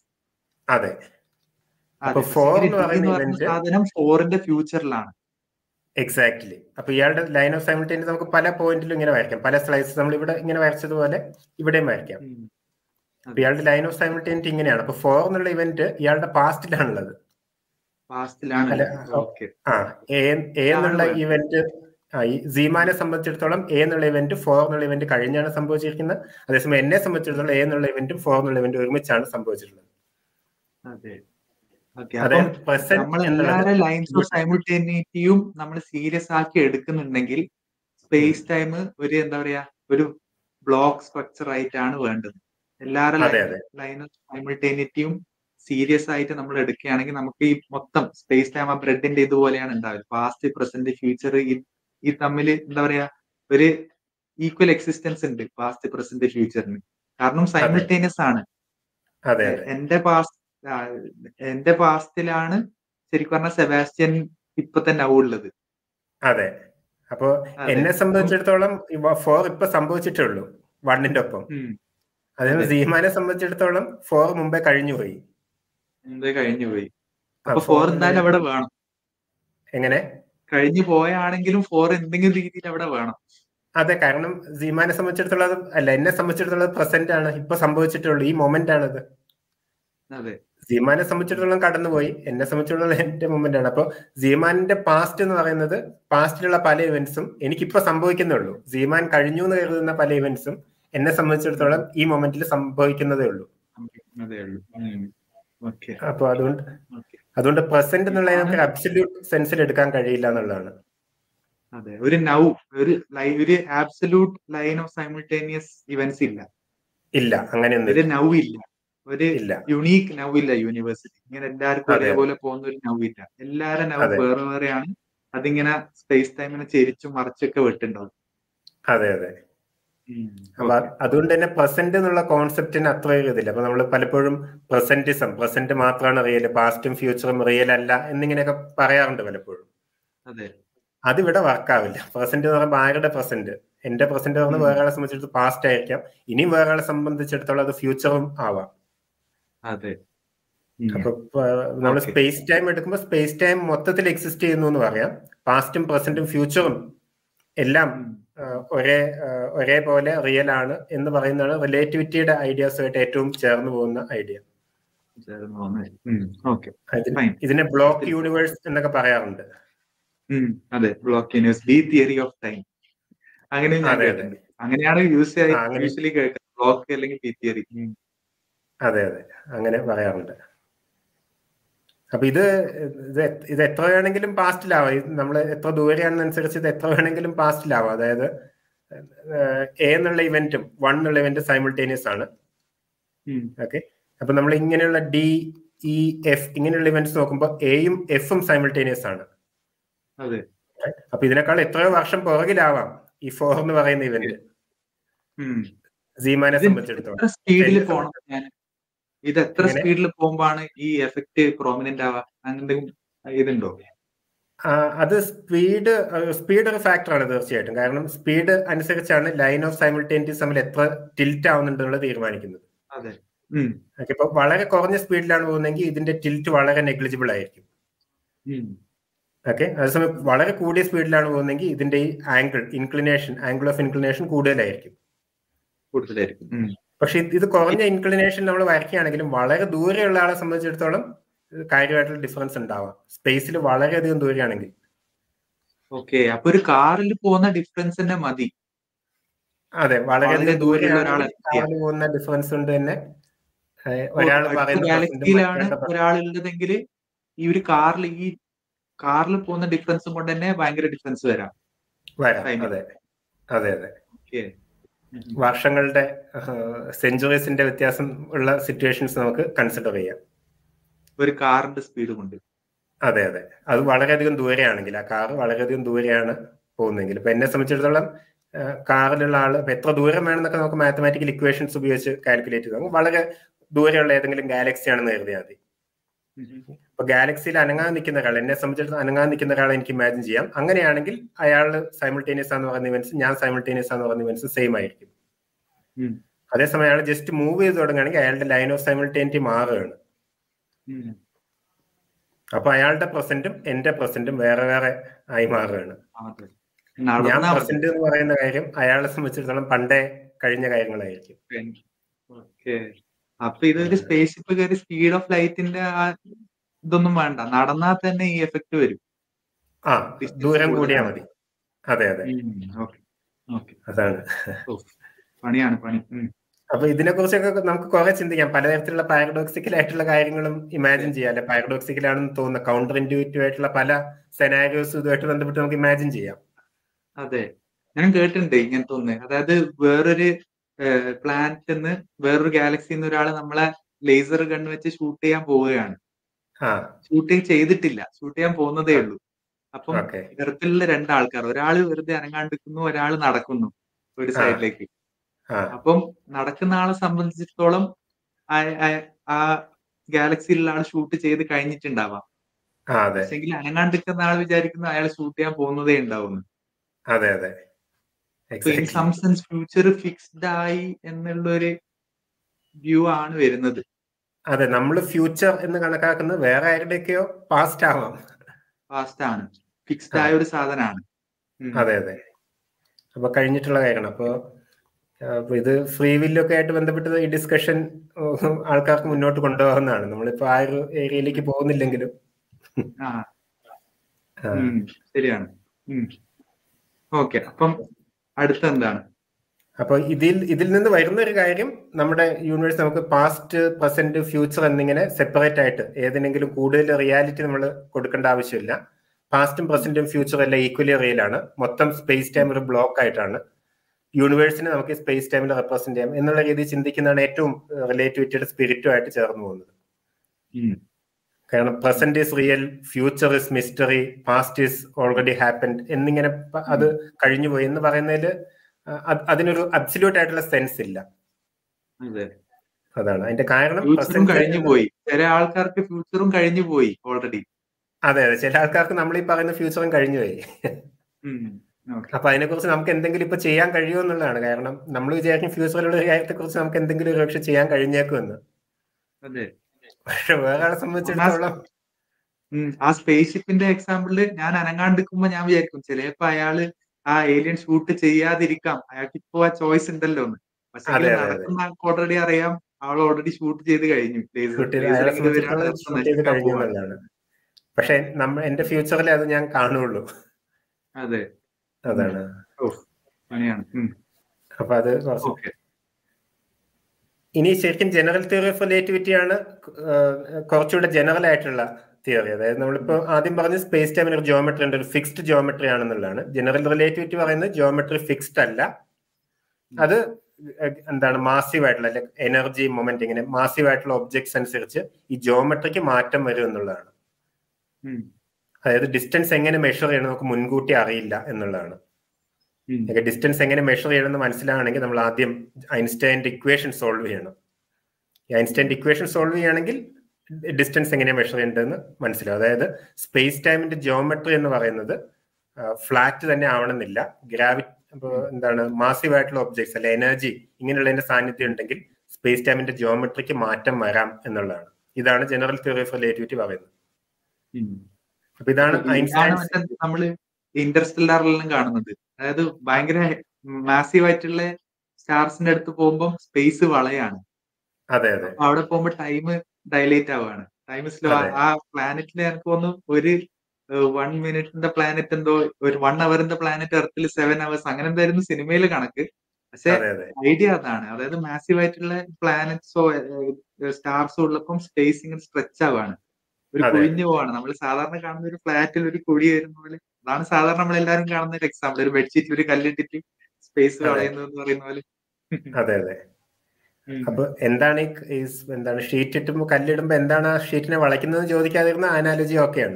സാധനം 4ന്റെ ഫ്യൂച്ചറിലാണ്. എക്സാക്ട്ലി. അപ്പൊ ഇയാളുടെ ലൈൻ ഓഫ് സൈമിൾട്ടേനിയസ് നമുക്ക് പല പോയിന്റിലും ഇങ്ങനെ വരയ്ക്കാം. പല സ്ലൈസ് നമ്മൾ ഇവിടെ ഇങ്ങനെ വരച്ചതുപോലെ ഇവിടെയും വരയ്ക്കാം. ഇയാളുടെ ലൈൻ ഓഫ് സൈമിൾട്ടേനിറ്റി ഇങ്ങനെയാണ്. അപ്പൊ 4 എന്നുള്ള ഇവന്റ് ഇയാളുടെ പാസ്റ്റിലാണുള്ളത്. എന്നുള്ള ഇവന്റ് സീമാനെ സംബന്ധിച്ചിടത്തോളം എ എന്നുള്ള ഇവന്റ് 4 എന്നുള്ള ഇവന്റ് കഴിഞ്ഞാണ് സംഭവിച്ചിരിക്കുന്നത്. അതേസമയം എന്നെ സംബന്ധിച്ചിടത്തോളം എ എന്നുള്ള ഇവന്റും 4 എന്നുള്ള ഇവന്റും ഒരുമിച്ചാണ് സംഭവിച്ചിട്ടുള്ളത്. നമ്മളെല്ലാവരുടെ ലൈൻസ് ഓഫ് സൈമിൾട്ടേനിറ്റിയും നമ്മൾ സീരിയസ് ആക്കി എടുക്കുന്നുണ്ടെങ്കിൽ സ്പേസ് ടൈം ഒരു എന്താ പറയാ ഒരു ബ്ലോക്ക് സ്ട്രക്ചർ ആയിട്ടാണ് വേണ്ടത്. എല്ലാവരുടെ ലൈൻ ഓഫ് സൈമിൾട്ടേനിറ്റിയും സീരിയസ് ആയിട്ട് നമ്മൾ എടുക്കുകയാണെങ്കിൽ നമുക്ക് ഈ മൊത്തം സ്പേസ് ടൈം ആ ബ്രെഡിന്റെ ഇതുപോലെയാണ് ഉണ്ടാവുക. പാസ്റ്റ്, പ്രസന്റ്, ഫ്യൂച്ചർ ഈ തമ്മിൽ എന്താ പറയാ ഒരു ഈക്വൽ എക്സിസ്റ്റൻസ് ഉണ്ട് പാസ്റ്റ്, പ്രസന്റ്, ഫ്യൂച്ചറിന്. കാരണം സൈമിൾട്ടേനിയസ് ആണ്. എന്റെ പാസ്റ്റിലാണ് ശരിക്കും പറഞ്ഞാൽ സെബാസ്റ്റ്യൻ ഇപ്പൊ തന്നെ ഉള്ളത്. അതെ. അപ്പൊ എന്നെ സംബന്ധിച്ചിടത്തോളം 4 ഇപ്പൊ സംഭവിച്ചിട്ടേ ഉള്ളൂ 1ന്റെ ഒപ്പം. അതേപോലെ സീമാനെ സംബന്ധിച്ചിടത്തോളം 4 മുമ്പേ കഴിഞ്ഞുപോയി. അപ്പൊ 4 എന്തായാലും അവിടെ വേണം. എങ്ങനെ കഴിഞ്ഞു പോയാണെങ്കിലും 4 എന്തെങ്കിലും രീതിയിൽ അവിടെ വേണം. അതെ, കാരണം സീമാനെ സംബന്ധിച്ചിടത്തോളം അല്ല, എന്നെ സംബന്ധിച്ചിടത്തോളം പ്രസന്റ് ആണ്, ഇപ്പൊ സംഭവിച്ചിട്ടേ ഉള്ളൂ, ഈ മൊമെന്റ് ആണത്. സീമാനെ സംബന്ധിച്ചിടത്തോളം കടന്നുപോയി, എന്നെ സംബന്ധിച്ചിടത്തോളം എന്റെ മൊമെന്റ് ആണ്. അപ്പൊ സീമാനിന്റെ പാസ്റ്റ് എന്ന് പറയുന്നത് പാസ്റ്റിലുള്ള പല ഇവന്റ്സും എനിക്കിപ്പോ സംഭവിക്കുന്നേ ഉള്ളൂ. സീമാൻ കഴിഞ്ഞു എന്ന് കരുതുന്ന പല ഇവന്റ്സും എന്നെ സംബന്ധിച്ചിടത്തോളം ഈ മൊമെന്റിൽ സംഭവിക്കുന്നതേ ഉള്ളൂ. അപ്പൊ അതുകൊണ്ട് പ്രസന്റ് എന്നുള്ളതിനെ നമുക്ക് അബ്സല്യൂട്ട് സെൻസിൽ എടുക്കാൻ കഴിയില്ല എന്നുള്ളതാണ്. അതെ, ഒരു absolute line of simultaneous events ഇല്ല, അങ്ങനെയൊന്നും ഒരു നൗ ഇല്ല, ഒരു യുണീക്ക് നൗ ഇല്ല യൂണിവേഴ്സിറ്റി. ഇങ്ങനെ എല്ലാവർക്കും ഒരേപോലെ പോകുന്ന ഒരു നൗ ഇല്ല. എല്ലാരും നൗ വേറെ വേറെയാണ്. അതിങ്ങനെ സ്പേസ് ടൈമിനെ ചെരിച്ചും മറിച്ചൊക്കെ വിട്ടുണ്ടാവും. അതെ. അപ്പൊ അതുകൊണ്ട് തന്നെ പ്രസന്റ് എന്നുള്ള കോൺസെപ്റ്റിന് അത്ര ഇതില്ല. അപ്പൊ നമ്മൾ പലപ്പോഴും പ്രസന്റ് മാത്രമാണ് റിയൽ, പാസ്റ്റും ഫ്യൂച്ചറും റിയൽ അല്ല എന്നിങ്ങനെയൊക്കെ പറയാറുണ്ട് പലപ്പോഴും. അതിവിടെ വർക്കാവില്ല. പ്രസന്റ് എന്ന് പറയുമ്പോൾ ആരുടെ പ്രസന്റ്? എന്റെ പ്രസന്റ് പറഞ്ഞ വേറെ ആളെ സംബന്ധിച്ചിടത്തോളം പാസ്റ്റ് ആയിരിക്കാം, ഇനിയും വേറെ ആളെ സംബന്ധിച്ചിടത്തോളം അത് ഫ്യൂച്ചറും ആവാം. അപ്പൊ നമ്മൾ സ്പേസ് ടൈം എടുക്കുമ്പോൾ സ്പേസ് ടൈം മൊത്തത്തിൽ എക്സിസ്റ്റ് ചെയ്യുന്നു എന്ന് പറയാം. പാസ്റ്റും പ്രസന്റും ഫ്യൂച്ചറും എല്ലാം ഒരേപോലെ റിയൽ ആണ് എന്ന് പറയുന്നതാണ് റിലേറ്റിവിറ്റിയുടെ ഐഡിയാസുമായിട്ട് ഏറ്റവും ചേർന്ന് പോകുന്ന ഐഡിയ. ഇതിനെ ബ്ലോക്ക് യൂണിവേഴ്സ് എന്നൊക്കെ പറയാറുണ്ട്. അതെ, block universe, the theory of time, അങ്ങനെയാണ് യൂഷ്വലി കേൾക്കുന്നത്, ബ്ലോക്ക് അല്ലെങ്കിൽ ദി തിയറി. അതെ, അങ്ങനെ പറയാറുണ്ട്. അപ്പൊ ഇത് എത്ര വേണമെങ്കിലും പാസ്റ്റിലാവാം. നമ്മൾ എത്ര ദൂരെയാണെന്നനുസരിച്ച് ഇത് എത്ര വേണമെങ്കിലും പാസ്റ്റിലാവാം. അതായത് എ എന്നുള്ള ഇവന്റും 1 എന്നുള്ള ഇവന്റ് സൈമിൾട്ടേനിയസ് ആണ്. ഓക്കെ, അപ്പൊ നമ്മൾ ഇങ്ങനെയുള്ള ഡി ഇ എഫ് ഇങ്ങനെയുള്ള ഇവന്റ്സ് നോക്കുമ്പോൾ എയും എഫും സൈമിൾട്ടേനിയസ് ആണ്. അപ്പൊ ഇതിനേക്കാൾ എത്രയോ വർഷം പുറകിലാവാം ഈ 4 എന്ന് പറയുന്ന ഇവന്റ് സീമാനെ സംബന്ധിച്ചിടത്തോളം. ഇത് എത്ര സ്പീഡിൽ പോകുമ്പോഴാണ് ഈ എഫക്ട് പ്രോമിനന്റ് ആവാ? അങ്ങനെ ഇതുണ്ടോ? അത് സ്പീഡ് ഒരു ഫാക്ടറാണ് തീർച്ചയായിട്ടും. കാരണം സ്പീഡ് അനുസരിച്ചാണ് ലൈൻ ഓഫ് സൈമിൾട്ടേനിയസ് തമ്മിൽ എത്ര ടിൽറ്റ് ആവുന്നുണ്ടെന്നുള്ളത് തീരുമാനിക്കുന്നത്. ഇപ്പൊ വളരെ കുറഞ്ഞ സ്പീഡിലാണ് പോകുന്നതെങ്കിൽ ഇതിന്റെ ടിൽറ്റ് വളരെ നെഗ്ലിജിബിൾ ആയിരിക്കും. ഓക്കെ, അതേസമയം വളരെ കൂടിയ സ്പീഡിലാണ് പോകുന്നതെങ്കിൽ ഇതിന്റെ ഈ ആംഗിൾ ഓഫ് ഇൻക്ലിനേഷൻ കൂടുതലായിരിക്കും. പക്ഷെ ഇത് കുറഞ്ഞ ഇൻക്ലിനേഷൻ നമ്മൾ വരയ്ക്കുകയാണെങ്കിലും വളരെ ദൂരെയുള്ള ആളെ സംബന്ധിച്ചിടത്തോളം കാര്യമായിട്ടുള്ള ഡിഫറൻസ് ഉണ്ടാവാം, സ്പേസിൽ വളരെയധികം ദൂരെയാണെങ്കിൽ. ഓക്കെ, അപ്പൊ ഒരു കാറിൽ പോകുന്ന ഡിഫറൻസ് തന്നെ മതി. അതെ, വളരെയധികം ദൂരെയാണ് കാറിൽ പോകുന്ന ഡിഫറൻസ് കൊണ്ട് തന്നെ ഒരാൾ ഗാലക്സിയിലാണ് ഒരാളുള്ളതെങ്കിൽ ഈ ഒരു കാറിൽ പോകുന്ന ഡിഫറൻസും കൊണ്ട് തന്നെ ഭയങ്കര ഡിഫറൻസ് വരാം. അതെ അതെ അതെ, വർഷങ്ങളുടെ സെഞ്ചുറീസിന്റെ വ്യത്യാസം ഉള്ള സിറ്റുവേഷൻസ് നമുക്ക് കൺസിഡർ ചെയ്യാം ഒരു കാറിന്റെ സ്പീഡ് കൊണ്ട്. അതെ അതെ, അത് വളരെയധികം ദൂരെയാണെങ്കിൽ, ആ കാർ വളരെയധികം ദൂരെയാണ് പോകുന്നതെങ്കിൽ. ഇപ്പൊ എന്നെ സംബന്ധിച്ചിടത്തോളം കാറിലുള്ള ആള് എത്ര ദൂരം വേണമെന്നൊക്കെ നമുക്ക് മാത്തമാറ്റിക്കൽ ഇക്വേഷൻസ് ഉപയോഗിച്ച് കാൽക്കുലേറ്റ് ചെയ്ത് വളരെ ദൂരെയുള്ള ഏതെങ്കിലും ഗാലക്സി ആണെന്ന് കരുതിയാൽ മതി. ഇപ്പൊ ഗാലക്സിയിൽ അനങ്ങാൻ നിൽക്കുന്ന ഒരാൾ, എന്നെ സംബന്ധിച്ചിടത്തോളം അനങ്ങാൻ നിൽക്കുന്ന ഒരാളെ എനിക്ക് ഇമാജിൻ ചെയ്യാം. അങ്ങനെയാണെങ്കിൽ അയാൾ സൈമിൾട്ടേനിയസ് ആണെന്ന് പറയുന്ന ഇവന്റ്സ്, ഞാൻ സൈമിൾട്ടേനിയസ് ആണെന്ന് പറയുന്ന ഇവന്റ്സ് സെയിം ആയിരിക്കും. അതേസമയം അയാൾ ജസ്റ്റ് മൂവ് ചെയ്ത് തുടങ്ങുകയാണെങ്കിൽ അയാളുടെ ലൈൻ ഓഫ് സൈമിൾട്ടേനിറ്റി മാറുകയാണ്. അപ്പൊ അയാളുടെ പ്രസന്റും എന്റെ പ്രസന്റും വേറെ വേറെ ആയി മാറുകയാണ്. ഞാൻ പ്രസന്റ് എന്ന് പറയുന്ന കാര്യം അയാളെ സംബന്ധിച്ചിടത്തോളം പണ്ടേ കഴിഞ്ഞ കാര്യങ്ങളായിരിക്കും. അപ്പൊ ഇതൊരു സ്പേസ് ഷിപ്പ് കയറി സ്പീഡ് ഓഫ് ലൈറ്റിന്റെ ഇതൊന്നും വേണ്ട, നടന്നാൽ തന്നെ ഈ എഫക്ട് വരും. ദൂരം കൂടിയാ മതി. അതെ അതെ, അതാണ് പണി. അപ്പൊ ഇതിനെ കുറിച്ചൊക്കെ നമുക്ക് കുറെ ചിന്തിക്കാം. പലതരത്തിലുള്ള പാരഡോക്സിക്കൽ ആയിട്ടുള്ള കാര്യങ്ങളും ഇമാജിൻ ചെയ്യാം, അല്ലെ? പാരഡോക്സിക്കലാണെന്ന് തോന്നുന്ന കൗണ്ടർ ഇൻഡ്യൂറ്റീവ് ആയിട്ടുള്ള പല സെനാരിയോസും ഇതുമായിട്ട് ബന്ധപ്പെട്ട് നമുക്ക് ഇമാജിൻ ചെയ്യാം. അതെ, ഞാൻ കേട്ടിട്ടുണ്ട് ഇങ്ങനത്തെ ഒന്ന്. അതായത് വേറൊരു പ്ലാനറ്റിന്ന് വേറൊരു ഗാലക്സിന്ന് ഒരാള് നമ്മളെ ലേസർ ഗൺ വെച്ച് ഷൂട്ട് ചെയ്യാൻ പോവുകയാണ്. ഷൂട്ട് ചെയ്തിട്ടില്ല, ഷൂട്ട് ചെയ്യാൻ പോകുന്നതേ ഉള്ളൂ. അപ്പം എർത്തിലുള്ള രണ്ടാൾക്കാർ, ഒരാള് വെറുതെ അനങ്ങാണ്ടിരിക്കുന്നു, ഒരാള് നടക്കുന്നു ഒരു സൈഡിലേക്ക്. അപ്പം നടക്കുന്ന ആളെ സംബന്ധിച്ചിടത്തോളം ആ ഗാലക്സിയിലുള്ള ആൾ ഷൂട്ട് ചെയ്ത് കഴിഞ്ഞിട്ടുണ്ടാവാം. പക്ഷെങ്കിൽ അനങ്ങാണ്ടിരിക്കുന്ന ആൾ വിചാരിക്കുന്നു അയാൾ ഷൂട്ട് ചെയ്യാൻ പോകുന്നതേ ഉണ്ടാവുന്നു. അതെ അതെ, in some sense future fixed ആയി എന്നുള്ളൊരു വ്യൂ ആണ് വരുന്നത്. അതെ, നമ്മൾ ഫ്യൂച്ചർ എന്ന് കണക്കാക്കുന്നത് വേറെ ആരുടെയൊക്കെയോ പാസ്റ്റ് ആവാം. പാസ്റ്റ് ആണ്, ഫിക്സ്ഡ് ആയ ഒരു സാധനമാണ്. അതെ അതെ, അപ്പൊ കഴിഞ്ഞിട്ടുള്ള കാര്യമാണ്. അപ്പൊ ഇത് ഫ്രീ വില്ലൊക്കെ ആയിട്ട് ബന്ധപ്പെട്ടത് ഈ ഡിസ്കഷൻ ആൾക്കാർക്ക് മുന്നോട്ട് കൊണ്ടുപോകുന്നതാണ്. നമ്മളിപ്പോ ആ ഒരു ഏരിയയിലേക്ക് പോകുന്നില്ലെങ്കിലും. ശരിയാണ്. ഓക്കെ, അപ്പം അടുത്ത എന്താണ്? അപ്പൊ ഇതിൽ നിന്ന് വരുന്ന ഒരു കാര്യം, നമ്മുടെ യൂണിവേഴ്സ് നമുക്ക് പാസ്റ്റ്, പ്രസന്റ്, ഫ്യൂച്ചർ എന്നിങ്ങനെ സെപ്പറേറ്റ് ആയിട്ട് ഏതെങ്കിലും കൂടുതൽ റിയാലിറ്റി നമ്മൾ കൊടുക്കേണ്ട ആവശ്യമില്ല. പാസ്റ്റും പ്രസന്റും ഫ്യൂച്ചറും എല്ലാം ഈക്വലി റിയൽ ആണ്. മൊത്തം സ്പേസ് ടൈം ഒരു ബ്ലോക്ക് ആയിട്ടാണ്. യൂണിവേഴ്സിനെ നമുക്ക് സ്പേസ് ടൈമിൽ റെപ്രസെന്റ് ചെയ്യാം എന്നുള്ള രീതിയിൽ ചിന്തിക്കുന്നതാണ് ഏറ്റവും റിലേറ്റിവിറ്റിയുടെ സ്പിരിറ്റുമായിട്ട് ചേർന്ന് പോകുന്നത്. കാരണം present is real, future is mystery, past is already happened എന്നിങ്ങനെ അത് കഴിഞ്ഞു പോയി എന്ന് പറയുന്നതിൽ അതിനൊരു അബ്സല്യൂട്ട് ആയിട്ടുള്ള സെൻസ് ഇല്ല. അതാണ് അതിന്റെ കാരണം. കഴിഞ്ഞു പോയി, ചില ആൾക്കാർക്ക് ഫ്യൂച്ചറും കഴിഞ്ഞു പോയി ഓൾറെഡി. അതെ അതെ, ചില ആൾക്കാർക്ക് നമ്മൾ ഈ പറയുന്ന ഫ്യൂച്ചറും കഴിഞ്ഞു പോയി. അപ്പൊ അതിനെക്കുറിച്ച് നമുക്ക് എന്തെങ്കിലും ഇപ്പൊ ചെയ്യാൻ കഴിയുമോ എന്നുള്ളതാണ്. കാരണം നമ്മൾ വിചാരിക്കും ഫ്യൂച്ചറിലുള്ള കാര്യത്തെ കുറിച്ച് നമുക്ക് എന്തെങ്കിലും ഒരു പക്ഷെ ചെയ്യാൻ കഴിഞ്ഞേക്കുമെന്ന്. പക്ഷെ വേറെ ആളെ സംബന്ധിച്ചിടത്തോളം ആ സ്പേസ് ഷിപ്പിന്റെ എക്സാമ്പിളില് ഞാൻ അനങ്ങാണ്ടിരിക്കുമ്പോ ഞാൻ വിചാരിക്കും ചിലപ്പോ അയാള് ആ ഏലിയൻ ഷൂട്ട് ചെയ്യാതിരിക്കാം, അയാൾക്ക് ഇപ്പൊ ആ ചോയ്സ് ഉണ്ടല്ലോ എന്ന്. പക്ഷെ നടക്കുന്ന ആൾക്ക് ഓൾറെഡി അറിയാം, ആൾ ഓൾറെഡി ഷൂട്ട് ചെയ്ത് കഴിഞ്ഞു. പക്ഷെ എന്റെ ഫ്യൂച്ചറിൽ അത് ഞാൻ കാണുള്ളൂ. അതെ, അതാണ്. അപ്പൊ അത് ഇനി ശരിക്കും ജനറൽ തിയറി ഓഫ് റിലേറ്റിവിറ്റി ആണ് കുറച്ചുകൂടെ ജനറൽ ആയിട്ടുള്ള തിയറി. അതായത് നമ്മളിപ്പോ ആദ്യം പറഞ്ഞ സ്പേസ് ടൈമിന് ഒരു ജിയോമെട്രി ഉണ്ട്, ഒരു ഫിക്സ്ഡ് ജിയോമെട്രി ആണെന്നുള്ളതാണ്. ജനറൽ റിലേറ്റിവിറ്റി പറയുന്നത് ജിയോമെട്രി ഫിക്സ്ഡ് അല്ല, അത് എന്താണ് മാസീവ് ആയിട്ടുള്ള എനർജി മൊമെന്റ് ഇങ്ങനെ മാസീവ് ആയിട്ടുള്ള ഒബ്ജക്ട്സ് അനുസരിച്ച് ഈ ജിയോമെട്രിക്ക് മാറ്റം വരും എന്നുള്ളതാണ്. അതായത് ഡിസ്റ്റൻസ് എങ്ങനെ മെഷർ ചെയ്യണം നമുക്ക് മുൻകൂട്ടി അറിയില്ല എന്നുള്ളതാണ്. ഡിസ്റ്റൻസ് എങ്ങനെ മെഷർ ചെയ്യണമെന്ന് മനസ്സിലാണെങ്കിൽ നമ്മൾ ആദ്യം ഐൻസ്റ്റൈൻ്റെ ഇക്വേഷൻ സോൾവ് ചെയ്യണം. ഐൻസ്റ്റൈൻ്റെ ഇക്വേഷൻ സോൾവ് ചെയ്യുകയാണെങ്കിൽ ഡിസ്റ്റൻസ് എങ്ങനെയാണ് മെഷർ ചെയ്യേണ്ടതെന്ന് മനസ്സിലാവും. അതായത് സ്പേസ് ടൈമിന്റെ ജിയോമെട്രി എന്ന് പറയുന്നത് ഫ്ലാറ്റ് തന്നെ ആവണമെന്നില്ല. എന്താണ് മാസീവ് ആയിട്ടുള്ള ഒബ്ജക്ട്സ് അല്ലെ എനർജി ഇങ്ങനെയുള്ളതിന്റെ സാന്നിധ്യം ഉണ്ടെങ്കിൽ സ്പേസ് ടൈമിന്റെ ജിയോമെട്രിക്ക് മാറ്റം വരാം എന്നുള്ളതാണ്. ഇതാണ് ജനറൽ തിയറി ഓഫ് റിലേറ്റിവിറ്റി പറയുന്നത്. അപ്പൊ ഇതാണ് ഐൻസ്റ്റൈൻ നമ്മള് ഇന്റർസ്റ്റെല്ലാറിലെല്ലാം കാണുന്നത്. അതായത് ഭയങ്കര മാസീവ് ആയിട്ടുള്ള സ്റ്റാർസിന്റെ അടുത്ത് പോകുമ്പോൾ സ്പേസ് വളയാണ്. അതെ അതെ. അവിടെ പോകുമ്പോ ടൈം ഡയലേറ്റ് ആവുകയാണ്, ടൈം സ്ലോ. ആ പ്ലാനറ്റിൽ എനിക്ക് തോന്നുന്നു ഒരു 1 മിനിറ്റിന്റെ പ്ലാനറ്റ് എന്തോ ഒരു 1 അവറിന്റെ പ്ലാനറ്റ് എർത്തിൽ 7 hours അങ്ങനെ എന്തായിരുന്നു സിനിമയിൽ കണക്ക്. പക്ഷെ ഐഡിയ അതാണ്, അതായത് മാസീവ് ആയിട്ടുള്ള പ്ലാനറ്റ്സോ സ്റ്റാർസോ ഉള്ളപ്പം സ്പേസ് ഇങ്ങനെ സ്ട്രെച്ച് ആവുകയാണ്, ഒരു കുഴിഞ്ഞു പോവാണ്. നമ്മൾ സാധാരണ കാണുന്ന ഒരു ഫ്ലാറ്റിൽ ഒരു കുഴി വരുന്ന പോലെ. അതാണ് സാധാരണ നമ്മളെല്ലാരും കാണുന്ന ഒരു എക്സാമ്പിൾ. ഒരു ബെഡ്ഷീറ്റിൽ ഒരു കല്ലിട്ടിട്ട് സ്പേസ് കളയുന്നത് എന്ന് പറയുന്ന പോലെ. അതെ അതെ. അപ്പൊ എന്താണ് എന്താണ് ഷീറ്റ് ഇട്ടുമ്പോ കല്ലിടുമ്പോ എന്താണ് ആ ഷീറ്റിനെ വളയ്ക്കുന്നത് ചോദിക്കാതിരുന്ന അനാലജി ഒക്കെയാണ്.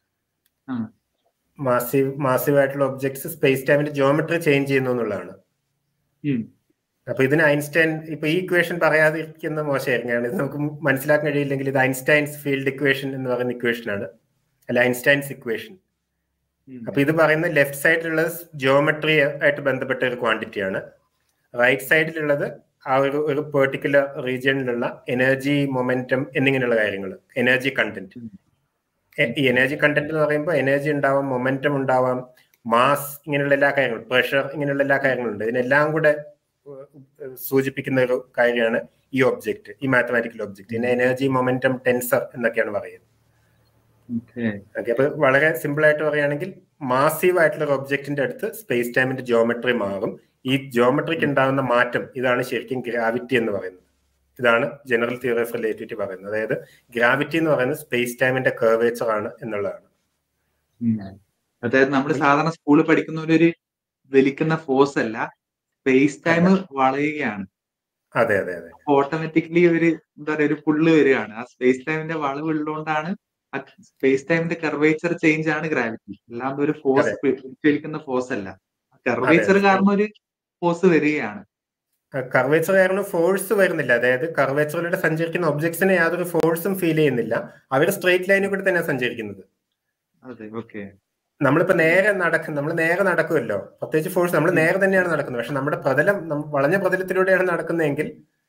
മാസീവ് ആയിട്ടുള്ള ഒബ്ജക്ട്സ് സ്പേസ് ടൈമിന്റെ ജിയോമെട്രി ചേഞ്ച് ചെയ്യുന്നു എന്നുള്ളതാണ്. അപ്പൊ ഇതിന് ഐൻസ്റ്റൈൻ ഇപ്പൊ ഈ ഇക്വേഷൻ പറയാതിരിക്കുന്ന മോശമായിരിക്കും, കാരണം ഇത് നമുക്ക് മനസ്സിലാക്കാൻ കഴിയില്ലെങ്കിൽ ഇത് ഐൻസ്റ്റൈൻസ് ഫീൽഡ് ഇക്വേഷൻ എന്ന് പറയുന്ന ഇക്വേഷൻ ആണ്, അല്ല ഐൻസ്റ്റൈൻസ് ഇക്വേഷൻ. അപ്പൊ ഇത് പറയുന്ന ലെഫ്റ്റ് സൈഡിലുള്ളത് ജിയോമെട്രി ആയിട്ട് ബന്ധപ്പെട്ട ഒരു ക്വാണ്ടിറ്റിയാണ്, റൈറ്റ് സൈഡിലുള്ളത് ആ ഒരു പെർട്ടിക്കുലർ റീജിയനിലുള്ള എനർജി മൊമെന്റം എന്നിങ്ങനെയുള്ള കാര്യങ്ങൾ, എനർജി കണ്ടന്റ്. ഈ എനർജി കണ്ടന്റ് എന്ന് പറയുമ്പോൾ എനർജി ഉണ്ടാവാം, മൊമെന്റം ഉണ്ടാവാം, മാസ്, ഇങ്ങനെയുള്ള എല്ലാ കാര്യങ്ങളും, പ്രഷർ, ഇങ്ങനെയുള്ള എല്ലാ കാര്യങ്ങളും ഉണ്ട്. ഇതിനെല്ലാം കൂടെ സൂചിപ്പിക്കുന്ന ഒരു കാര്യമാണ് ഈ ഒബ്ജക്റ്റ്, ഈ മാത്തമാറ്റിക്കൽ ഒബ്ജക്റ്റ്. ഇതിനെ എനർജി മൊമെന്റം ടെൻസർ എന്നൊക്കെയാണ് പറയുന്നത്. അപ്പൊ വളരെ സിമ്പിൾ ആയിട്ട് പറയുകയാണെങ്കിൽ മാസീവ് ആയിട്ടുള്ള ഒരു ഒബ്ജക്റ്റിന്റെ അടുത്ത് സ്പേസ് ടൈമിന്റെ ജിയോമെട്രി മാറും. ഈ ജിയോമെട്രിക്ക് ഉണ്ടാകുന്ന മാറ്റം ഇതാണ് ശരിക്കും ഗ്രാവിറ്റി എന്ന് പറയുന്നത്. ഇതാണ് ജനറൽ തിയറി ഓഫ് റിലേറ്റിവിറ്റി പറയുന്നത്. അതായത് ഗ്രാവിറ്റി എന്ന് പറയുന്നത് സ്പേസ് ടൈമിന്റെ കർവേച്ചർ ആണ് എന്നുള്ളതാണ്. അതായത് നമ്മൾ സാധാരണ സ്കൂളിൽ പഠിക്കുന്ന ഒരു വലിക്കുന്ന ഫോഴ്സ് അല്ല, സ്പേസ് ടൈം വളയുകയാണ്. അതെ അതെ അതെ. ഓട്ടോമാറ്റിക്കലി ഒരു എന്താ പറയുക ഒരു പുള്ള് വരികയാണ്. ആ സ്പേസ് ടൈമിന്റെ വളവ് ഉള്ളതുകൊണ്ടാണ് ആ സ്പേസ് ടൈമിന്റെ കർവേച്ചർ ചേഞ്ച് ആണ് ഗ്രാവിറ്റി. അല്ലാതെ ഒരു ഫോഴ്സ് വലിക്കുന്ന ഫോഴ്സ് അല്ല, കർവേച്ചർ കാരണം ഒരു ഫോഴ്സ് വരികയാണ്. കർവേച്ചർ കാരണം ഫോഴ്സ് വരുന്നില്ല. അതായത് കർവേച്ചറിലൂടെ സഞ്ചരിക്കുന്ന ഒബ്ജക്ട്സിന് യാതൊരു ഫോഴ്സും ഫീൽ ചെയ്യുന്നില്ല, അവർ സ്ട്രെയിറ്റ് ലൈനിൽ കൂടെ തന്നെ സഞ്ചരിക്കുന്നത്. നമ്മളിപ്പോ നമ്മൾ നേരെ നടക്കുമല്ലോ, പ്രത്യേകിച്ച് ഫോഴ്സ് നമ്മൾ നേരെ തന്നെയാണ് നടക്കുന്നത്. പക്ഷെ നമ്മുടെ പ്രതലം വളഞ്ഞ പ്രതലത്തിലൂടെയാണ് നടക്കുന്നതെങ്കിൽ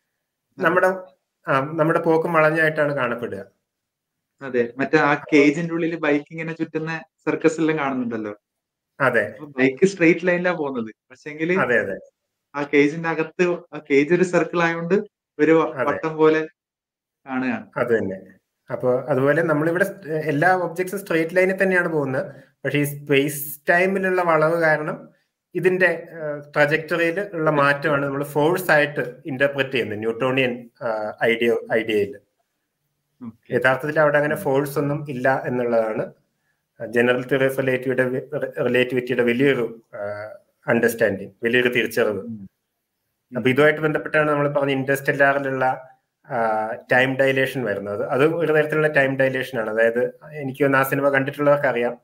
നമ്മുടെ പോക്കും വളഞ്ഞായിട്ടാണ് കാണപ്പെടുക. അതെ, മറ്റേ ആ കേജിന്റെ ഉള്ളിൽ ബൈക്ക് ഇങ്ങനെ ചുറ്റുന്ന സർക്കസ് എല്ലാം കാണുന്നുണ്ടല്ലോ. അതെ, ബൈക്ക് സ്ട്രെയിറ്റ് ലൈനിലാണ് പോകുന്നത്, പക്ഷെങ്കിൽ അതെ അതെ ആ കേജിന്റെ അകത്ത് ആ കേജ് ഒരു സർക്കിൾ ആയതുകൊണ്ട് ഒരു വട്ടം പോലെ കാണുകയാണ്. അത് തന്നെ. അപ്പൊ അതുപോലെ നമ്മളിവിടെ എല്ലാ ഒബ്ജക്ട്സും സ്ട്രെയിറ്റ് ലൈനിൽ തന്നെയാണ് പോകുന്നത്. പക്ഷെ ഈ സ്പേസ് ടൈമിലുള്ള വളവ് കാരണം ഇതിന്റെ ട്രജക്ടറിയിൽ ഉള്ള മാറ്റമാണ് നമ്മൾ ഫോഴ്സ് ആയിട്ട് ഇന്റർപ്രറ്റ് ചെയ്യുന്നത് ന്യൂട്ടോണിയൻ ഐഡിയയിൽ. യഥാർത്ഥത്തിൽ അവിടെ അങ്ങനെ ഫോഴ്സ് ഒന്നും ഇല്ല എന്നുള്ളതാണ് ജനറൽ തിയറി ഓഫ് റിലേറ്റിവിറ്റിയുടെ വലിയൊരു അണ്ടർസ്റ്റാൻഡിങ്, വലിയൊരു തിരിച്ചറിവ്. അപ്പൊ ഇതുമായിട്ട് ബന്ധപ്പെട്ടാണ് നമ്മൾ പറഞ്ഞ ഇന്റർസ്റ്റെല്ലാറിലുള്ള ടൈം ഡൈലേഷൻ വരുന്നത്. അത് ഒരു തരത്തിലുള്ള ടൈം ഡൈലേഷൻ ആണ്. അതായത് എനിക്ക് ആ സിനിമ കണ്ടിട്ടുള്ളവർക്ക് അറിയാം,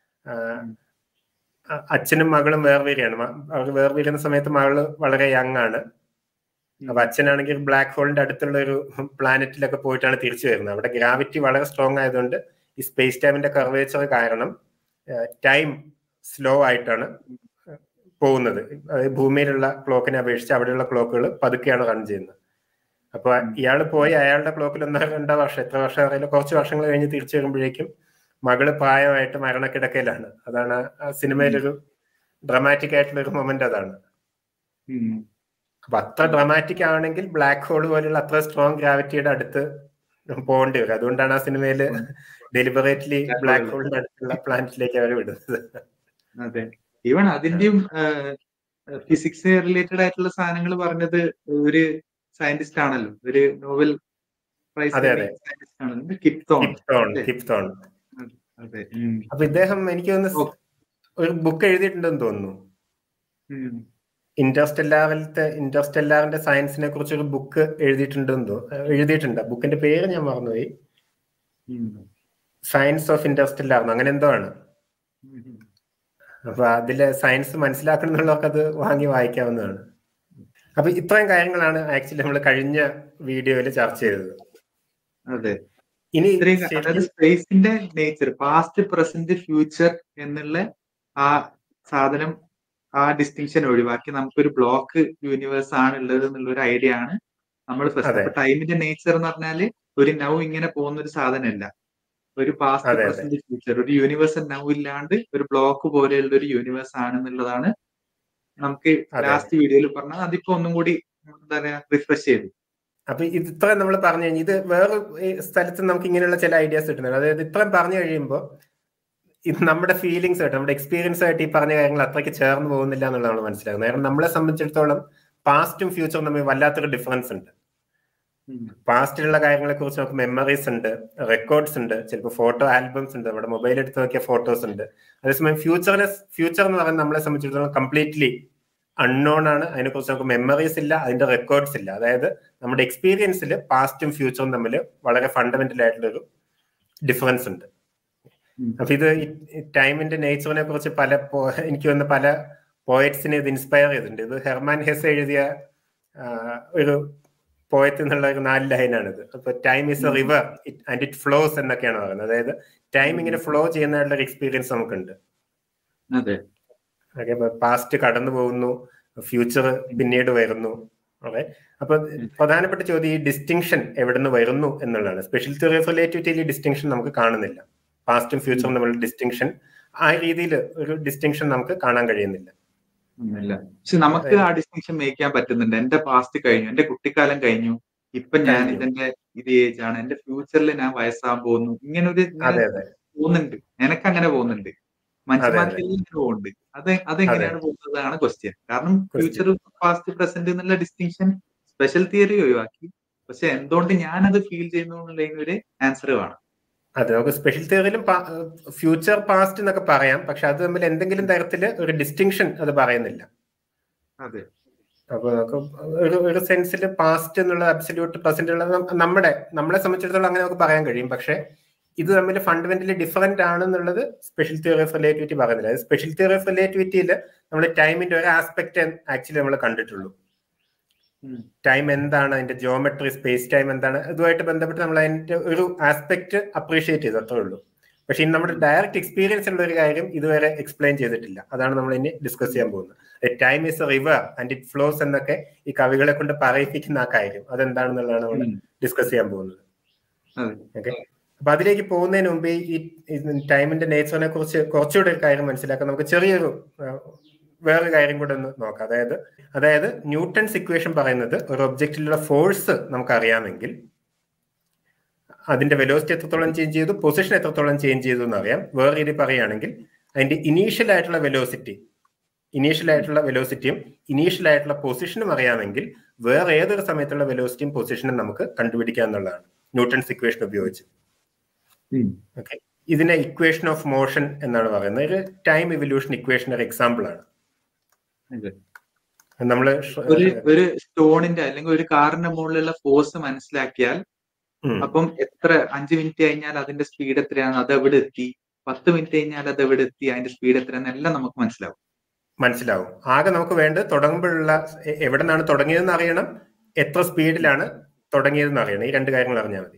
അച്ഛനും മകളും വേർപിരിയാണ്. അവർ വേർപിരിയുന്ന സമയത്ത് മകള് വളരെ യങ് ആണ്. അപ്പൊ അച്ഛനാണെങ്കിൽ ബ്ലാക്ക് ഹോളിന്റെ അടുത്തുള്ള ഒരു പ്ലാനറ്റിലൊക്കെ പോയിട്ടാണ് തിരിച്ചു വരുന്നത്. അവിടെ ഗ്രാവിറ്റി വളരെ സ്ട്രോങ് ആയതുകൊണ്ട് ഈ സ്പേസ് ടൈമിന്റെ കർവേച്ചർ കാരണം ടൈം സ്ലോ ആയിട്ടാണ് പോകുന്നത്. അതായത് ഭൂമിയിലുള്ള ക്ലോക്കിനെ അപേക്ഷിച്ച് അവിടെയുള്ള ക്ലോക്കുകൾ പതുക്കെയാണ് റൺ ചെയ്യുന്നത്. അപ്പൊ ഇയാൾ പോയി അയാളുടെ ക്ലോക്കിൽ 1-2 വർഷം, എത്ര വർഷം അറിയില്ല, കുറച്ച് വർഷങ്ങൾ കഴിഞ്ഞ് തിരിച്ചു വരുമ്പോഴേക്കും മകള് പ്രായമായിട്ട് മരണക്കിടക്കയിലാണ്. അതാണ് ആ സിനിമയിലൊരു ഡ്രമാറ്റിക് ആയിട്ടുള്ള ഒരു മൊമെന്റ് അതാണ്. അപ്പൊ അത്ര ഡ്രമാറ്റിക് ആണെങ്കിൽ ബ്ലാക്ക് ഹോൾ പോലുള്ള അത്ര സ്ട്രോങ് ഗ്രാവിറ്റിയുടെ അടുത്ത് പോകേണ്ടി വരും. അതുകൊണ്ടാണ് ആ സിനിമയില് ഡെലിബറേറ്റ്ലി ബ്ലാക്ക് ഹോളിന്റെ അടുത്തുള്ള പ്ലാനറ്റിലേക്ക് അവർ വിടുന്നത്. അതെ, ഈവൻ അതിന്റെയും ഫിസിക്സ് റിലേറ്റഡ് ആയിട്ടുള്ള സാധനങ്ങൾ പറഞ്ഞത് ഒരു സയന്റിസ്റ്റ് ആണല്ലോ, ഒരു നോബൽ പ്രൈസ് സയന്റിസ്റ്റ് ആണ്, കിപ്തോൺ. അതെ. അപ്പൊ ഇദ്ദേഹം എനിക്ക് തോന്നുന്നു ഒരു ബുക്ക് എഴുതിയിട്ടുണ്ടെന്ന് തോന്നുന്നു. ഇന്റർസ്റ്റെല്ലാറിന്റെ സയൻസിനെ കുറിച്ച് ഒരു ബുക്ക് എഴുതിയിട്ടുണ്ട്. ബുക്കിന്റെ പേര് ഞാൻ മറന്നുപോയി. സയൻസ് ഓഫ് ഇന്റർസ്റ്റെല്ലാർ അങ്ങനെ എന്തോ ആണ്. അപ്പൊ അതിലെ സയൻസ് മനസ്സിലാക്കണം എന്നുള്ളവർക്ക് അത് വാങ്ങി വായിക്കാവുന്നതാണ്. അപ്പൊ ഇത്രയും കാര്യങ്ങളാണ് ആക്ച്വലി നമ്മൾ കഴിഞ്ഞ വീഡിയോയിൽ ചർച്ച ചെയ്തത്. അതെ, ഇനി അതായത് സ്പേസിന്റെ നേച്ചർ, പാസ്റ്റ് പ്രസന്റ് ഫ്യൂച്ചർ എന്നുള്ള ആ സാധനം, ആ ഡിസ്റ്റിങ്ഷൻ ഒഴിവാക്കി നമുക്കൊരു ബ്ലോക്ക് യൂണിവേഴ്സ് ആണ് ഉള്ളത് എന്നുള്ള ഒരു ഐഡിയ ആണ് നമ്മൾ ഫസ്റ്റ്. അപ്പൊ ടൈമിന്റെ നേച്ചർ എന്ന് പറഞ്ഞാല് ഒരു നൗ ഇങ്ങനെ പോകുന്ന ഒരു സാധനമല്ല, ഒരു പാസ്റ്റ് പ്രസന്റ് ഫ്യൂച്ചർ, ഒരു യൂണിവേഴ്സ് നൗ ഇല്ലാണ്ട് ഒരു ബ്ലോക്ക് പോലെയുള്ള ഒരു യൂണിവേഴ്സ് ആണെന്നുള്ളതാണ് നമുക്ക് ലാസ്റ്റ് വീഡിയോയിൽ പറഞ്ഞത്. അതിപ്പോ ഒന്നും കൂടി എന്താ പറയാ റിഫ്രഷ് ചെയ്തു. അപ്പൊ ഇത്ര നമ്മൾ പറഞ്ഞു കഴിഞ്ഞാൽ ഇത് വേറെ സ്ഥലത്ത് നമുക്ക് ഇങ്ങനെയുള്ള ചില ഐഡിയാസ് കിട്ടുന്നുണ്ട്. അതായത് ഇത്രയും പറഞ്ഞു കഴിയുമ്പോൾ ഇത് നമ്മുടെ ഫീലിങ്സ് ആയിട്ട്, നമ്മുടെ എക്സ്പീരിയൻസ് ആയിട്ട് ഈ പറഞ്ഞ കാര്യങ്ങൾ അത്രയ്ക്ക് ചേർന്ന് പോകുന്നില്ല എന്നുള്ളതാണ് മനസ്സിലാകുന്നത്. കാരണം നമ്മളെ സംബന്ധിച്ചിടത്തോളം പാസ്റ്റും ഫ്യൂച്ചറും തമ്മിൽ വല്ലാത്തൊരു ഡിഫറൻസ് ഉണ്ട്. പാസ്റ്റിലുള്ള കാര്യങ്ങളെ കുറിച്ച് നമുക്ക് മെമ്മറീസ് ഉണ്ട്, റെക്കോർഡ്സ് ഉണ്ട്, ചിലപ്പോൾ ഫോട്ടോ ആൽബംസ് ഉണ്ട്, നമ്മുടെ മൊബൈൽ എടുത്ത് നോക്കിയ ഫോട്ടോസ് ഉണ്ട്. അതേസമയം ഫ്യൂച്ചർ എന്ന് പറയുന്നത് നമ്മളെ സംബന്ധിച്ചിടത്തോളം കംപ്ലീറ്റ്ലി അൺനോൺ ആണ്. അതിനെക്കുറിച്ച് നമുക്ക് മെമ്മറീസ് ഇല്ല, അതിന്റെ റെക്കോർഡ്സ് ഇല്ല. അതായത് നമ്മുടെ എക്സ്പീരിയൻസിൽ പാസ്റ്റും ഫ്യൂച്ചറും തമ്മിൽ വളരെ ഫണ്ടമെന്റൽ ആയിട്ടുള്ളൊരു ഡിഫറൻസ് ഉണ്ട്. അപ്പൊ ഇത് ടൈമിന്റെ നേച്ചറിനെ കുറിച്ച് എനിക്ക് വന്ന പല പോയറ്റ്സിനെ ഇത് ഇൻസ്പയർ ചെയ്തിട്ടുണ്ട്. ഇത് ഹെർമാൻ ഹെസ് എഴുതിയ ഒരു പോയറ്റ് എന്നുള്ള ഒരു 4 ലൈനാണിത്. അപ്പൊ time is a river and it flows എന്നൊക്കെയാണ് പറയുന്നത്. അതായത് ടൈം ഇങ്ങനെ ഫ്ലോ ചെയ്യുന്നതായിട്ടുള്ള ഒരു എക്സ്പീരിയൻസ് നമുക്കുണ്ട്. പാസ്റ്റ് കടന്നു പോകുന്നു, ഫ്യൂച്ചർ പിന്നീട് വരുന്നു. ഓക്കെ, അപ്പൊ പ്രധാനപ്പെട്ട ചോദ്യം ഈ ഡിസ്റ്റിങ്ഷൻ എവിടെ നിന്ന് വരുന്നു എന്നുള്ളതാണ്. സ്പെഷ്യൽ തിയറി ഓഫ് റിലേറ്റിവിറ്റിയിൽ ഈ ഡിസ്റ്റിങ്ഷൻ നമുക്ക് കാണുന്നില്ല. പാസ്റ്റും ഫ്യൂച്ചറും തമ്മിലുള്ള ഡിസ്റ്റിങ്ഷൻ, ആ രീതിയിൽ ഒരു ഡിസ്റ്റിങ്ഷൻ നമുക്ക് കാണാൻ കഴിയുന്നില്ല. പക്ഷെ നമുക്ക് ആ ഡിസ്റ്റിങ്ഷൻ മേക്ക് ചെയ്യാൻ പറ്റുന്നുണ്ട്. എന്റെ പാസ്റ്റ് കഴിഞ്ഞു, എന്റെ കുട്ടിക്കാലം കഴിഞ്ഞു, ഇപ്പൊ ഞാൻ ഇതിന്റെ ഇത് ഏജ് ആണ്, എന്റെ ഫ്യൂച്ചറിൽ ഞാൻ വയസ്സാകാൻ പോകുന്നു, ഇങ്ങനെ ഒരു പോകുന്നുണ്ട്. എനക്ക് അങ്ങനെ പോകുന്നുണ്ട്, മനുഷ്യന്മാർക്ക് ഇങ്ങനെ പോകുന്നുണ്ട്. അതെങ്ങനെയാണ് പോകുന്നതാണ് ക്വസ്റ്റ്യൻ. കാരണം ഫ്യൂച്ചർ, പാസ്റ്റ്, പ്രസന്റ് എന്നുള്ള ഡിസ്റ്റിങ്ഷൻ സ്പെഷ്യൽ തിയറി ഒഴിവാക്കി. പക്ഷെ എന്തുകൊണ്ട് ഞാനത് ഫീൽ ചെയ്യുന്നു എന്നുള്ളതിന് ഒരു ആൻസർ വേണം. അതെ, നമുക്ക് സ്പെഷ്യൽ തിയറിയിലും ഫ്യൂച്ചർ പാസ്റ്റ് എന്നൊക്കെ പറയാം, പക്ഷെ അത് തമ്മിൽ എന്തെങ്കിലും തരത്തില് ഒരു ഡിസ്റ്റിങ്ഷൻ അത് പറയുന്നില്ല. അതെ, അപ്പൊ നമുക്ക് ഒരു സെൻസിൽ പാസ്റ്റ് എന്നുള്ള അബ്സല്യൂട്ട് പ്രസന്റ് ഉള്ള നമ്മളെ സംബന്ധിച്ചിടത്തോളം അങ്ങനെ നമുക്ക് പറയാൻ കഴിയും. പക്ഷെ ഇത് തമ്മിൽ ഫണ്ടമെന്റലി ഡിഫറെന്റ് ആണെന്നുള്ളത് സ്പെഷ്യൽ തിയറി ഓഫ് റിലേറ്റിവിറ്റി പറയുന്നില്ല. സ്പെഷ്യൽ തിയറി ഓഫ് റിലേറ്റിവിറ്റിയിൽ നമ്മൾ ടൈമിന്റെ ഒരു ആസ്പെക്ട് ആക്ച്വലി നമ്മൾ കണ്ടിട്ടുള്ളൂ. ടൈം എന്താണ്, അതിന്റെ ജിയോമെട്രി, സ്പേസ് ടൈം എന്താണ്, ഇതുമായിട്ട് ബന്ധപ്പെട്ട് നമ്മൾ അതിന്റെ ഒരു ആസ്പെക്ട് അപ്രീഷിയേറ്റ് ചെയ്തു, അത്രേ ഉള്ളൂ. പക്ഷെ ഇനി നമ്മുടെ ഡയറക്റ്റ് എക്സ്പീരിയൻസ് ഉള്ള ഒരു കാര്യം ഇതുവരെ എക്സ്പ്ലെയിൻ ചെയ്തിട്ടില്ല. അതാണ് നമ്മൾ ഇനി ഡിസ്കസ് ചെയ്യാൻ പോകുന്നത്. Time is a river and it flows എന്നൊക്കെ ഈ കവികളെ കൊണ്ട് പറയിപ്പിക്കുന്ന ആ കാര്യം അതെന്താണെന്നുള്ളതാണ് നമ്മൾ ഡിസ്കസ് ചെയ്യാൻ പോകുന്നത്. ഓക്കെ, അപ്പൊ അതിലേക്ക് പോകുന്നതിന് മുമ്പ് ഈ ടൈമിന്റെ നേച്ചറിനെ കുറിച്ച് കുറച്ചുകൂടെ ഒരു കാര്യം മനസ്സിലാക്കാൻ നമുക്ക് ചെറിയൊരു വേറൊരു കാര്യം കൂടെ ഒന്ന് നോക്കാം. അതായത് ന്യൂട്ടൺസ് ഇക്വേഷൻ പറയുന്നത് ഒരു ഒബ്ജക്റ്റിലുള്ള ഫോഴ്സ് നമുക്ക് അറിയാമെങ്കിൽ അതിന്റെ വെലോസിറ്റി എത്രത്തോളം ചേഞ്ച് ചെയ്തു, പൊസിഷൻ എത്രത്തോളം ചേഞ്ച് ചെയ്തു എന്നറിയാം. വേറെ രീതി പറയുകയാണെങ്കിൽ അതിന്റെ ഇനീഷ്യൽ ആയിട്ടുള്ള വെലോസിറ്റിയും ഇനീഷ്യൽ ആയിട്ടുള്ള പൊസിഷനും അറിയാമെങ്കിൽ വേറെ ഏതൊരു സമയത്തുള്ള വെലോസിറ്റിയും പൊസിഷനും നമുക്ക് കണ്ടുപിടിക്കുക എന്നുള്ളതാണ് ന്യൂട്ടൺസ് ഇക്വേഷൻ ഉപയോഗിച്ച്. ഓക്കെ, ഇതിനെ ഇക്വേഷൻ ഓഫ് മോഷൻ എന്നാണ് പറയുന്നത്. ഒരു ടൈം ഇവല്യൂഷൻ ഇക്വേഷൻ ഒരു എക്സാമ്പിൾ ആണ്. നമ്മള് ഒരു സ്റ്റോണിന്റെ അല്ലെങ്കിൽ ഒരു കാറിന്റെ മുകളിലുള്ള ഫോഴ്സ് മനസ്സിലാക്കിയാൽ അപ്പം എത്ര 5 മിനിറ്റ് കഴിഞ്ഞാൽ അതിന്റെ സ്പീഡ് എത്രയാണ്, അത് എവിടെ എത്തി, 10 മിനിറ്റ് കഴിഞ്ഞാൽ അത് എവിടെ എത്തി, അതിന്റെ സ്പീഡ് എത്രയാണെന്ന് എല്ലാം നമുക്ക് മനസ്സിലാവും. ആകെ നമുക്ക് വേണ്ടത് തുടങ്ങുമ്പോഴുള്ള എവിടെ നിന്നാണ് തുടങ്ങിയതെന്ന് അറിയണം, എത്ര സ്പീഡിലാണ് തുടങ്ങിയതെന്ന് അറിയണം. ഈ 2 കാര്യങ്ങൾ അറിഞ്ഞാൽ മതി.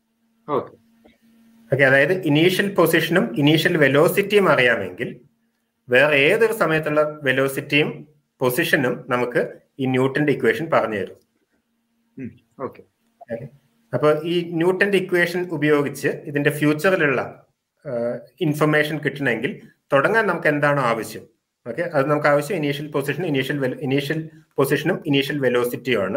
ഓക്കെ, അതായത് ഇനീഷ്യൽ പൊസിഷനും ഇനീഷ്യൽ വെലോസിറ്റിയും അറിയാമെങ്കിൽ വേറെ ഏതൊരു സമയത്തുള്ള വെലോസിറ്റിയും പൊസിഷനും നമുക്ക് ഈ ന്യൂട്ടന്റെ ഇക്വേഷൻ പറഞ്ഞു തരും. അപ്പൊ ഈ ന്യൂട്ടന്റെ ഇക്വേഷൻ ഉപയോഗിച്ച് ഇതിന്റെ ഫ്യൂച്ചറിലുള്ള ഇൻഫർമേഷൻ കിട്ടണമെങ്കിൽ തുടങ്ങാൻ നമുക്ക് എന്താണോ ആവശ്യം, ഓക്കെ, അത് നമുക്ക് ആവശ്യം ഇനീഷ്യൽ പൊസിഷനും ഇനീഷ്യൽ വെലോസിറ്റിയും ആണ്.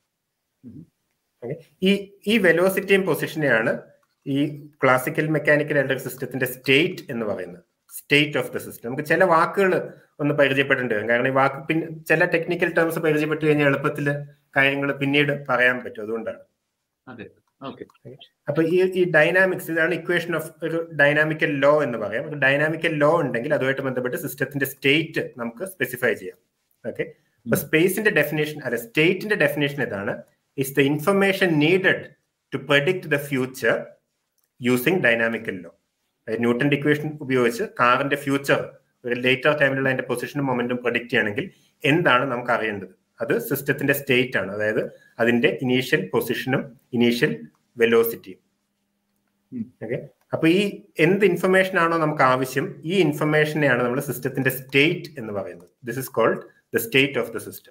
ഈ വെലോസിറ്റിയും പൊസിഷനെയാണ് ഈ ക്ലാസിക്കൽ മെക്കാനിക്കൽ ഇലക്ട്രിക് സിസ്റ്റത്തിന്റെ സ്റ്റേറ്റ് എന്ന് പറയുന്നത്. State of the system. നമുക്ക് ചില വാക്കുകൾ ഒന്ന് പരിചയപ്പെടേണ്ടി വരും. കാരണം ഈ വാക്ക് ചില ടെക്നിക്കൽ ടേംസ് പരിചയപ്പെട്ട് കഴിഞ്ഞാൽ എളുപ്പത്തിൽ കാര്യങ്ങൾ പിന്നീട് പറയാൻ പറ്റും. അതുകൊണ്ടാണ്. അപ്പൊ ഈ ഡൈനാമിക്സ്, ഇതാണ് ഇക്വേഷൻ ഓഫ് ഒരു ഡൈനാമിക്കൽ ലോ എന്ന് പറയാം. ഡൈനാമിക്കൽ ലോ ഉണ്ടെങ്കിൽ അതുമായിട്ട് ബന്ധപ്പെട്ട് സിസ്റ്റത്തിന്റെ സ്റ്റേറ്റ് നമുക്ക് സ്പെസിഫൈ ചെയ്യാം. ഓക്കെ, അപ്പൊ സ്പേസിന്റെ ഡെഫിനേഷൻ അല്ല സ്റ്റേറ്റിന്റെ ഡെഫിനേഷൻ ഇതാണ്: is the information needed to predict the future using dynamical law. ന്യൂട്ടന്റെ ഇക്വേഷൻ ഉപയോഗിച്ച് കാറിന്റെ ഫ്യൂച്ചർ ഒരു ലേറ്റർ ടൈമിലുള്ള അതിന്റെ പൊസിഷനും മൊമെന്റും പ്രഡിക്ട് ചെയ്യണമെങ്കിൽ എന്താണ് നമുക്ക് അറിയേണ്ടത്? അത് സിസ്റ്റത്തിന്റെ സ്റ്റേറ്റ് ആണ്, അതായത് അതിന്റെ ഇനീഷ്യൽ പൊസിഷനും ഇനീഷ്യൽ വെലോസിറ്റിയും. ഓക്കെ, അപ്പൊ ഈ എന്ത് ഇൻഫർമേഷൻ ആണോ നമുക്ക് ആവശ്യം, ഈ ഇൻഫർമേഷനെയാണ് നമ്മൾ സിസ്റ്റത്തിന്റെ സ്റ്റേറ്റ് എന്ന് പറയുന്നത്. This is called the state of the system.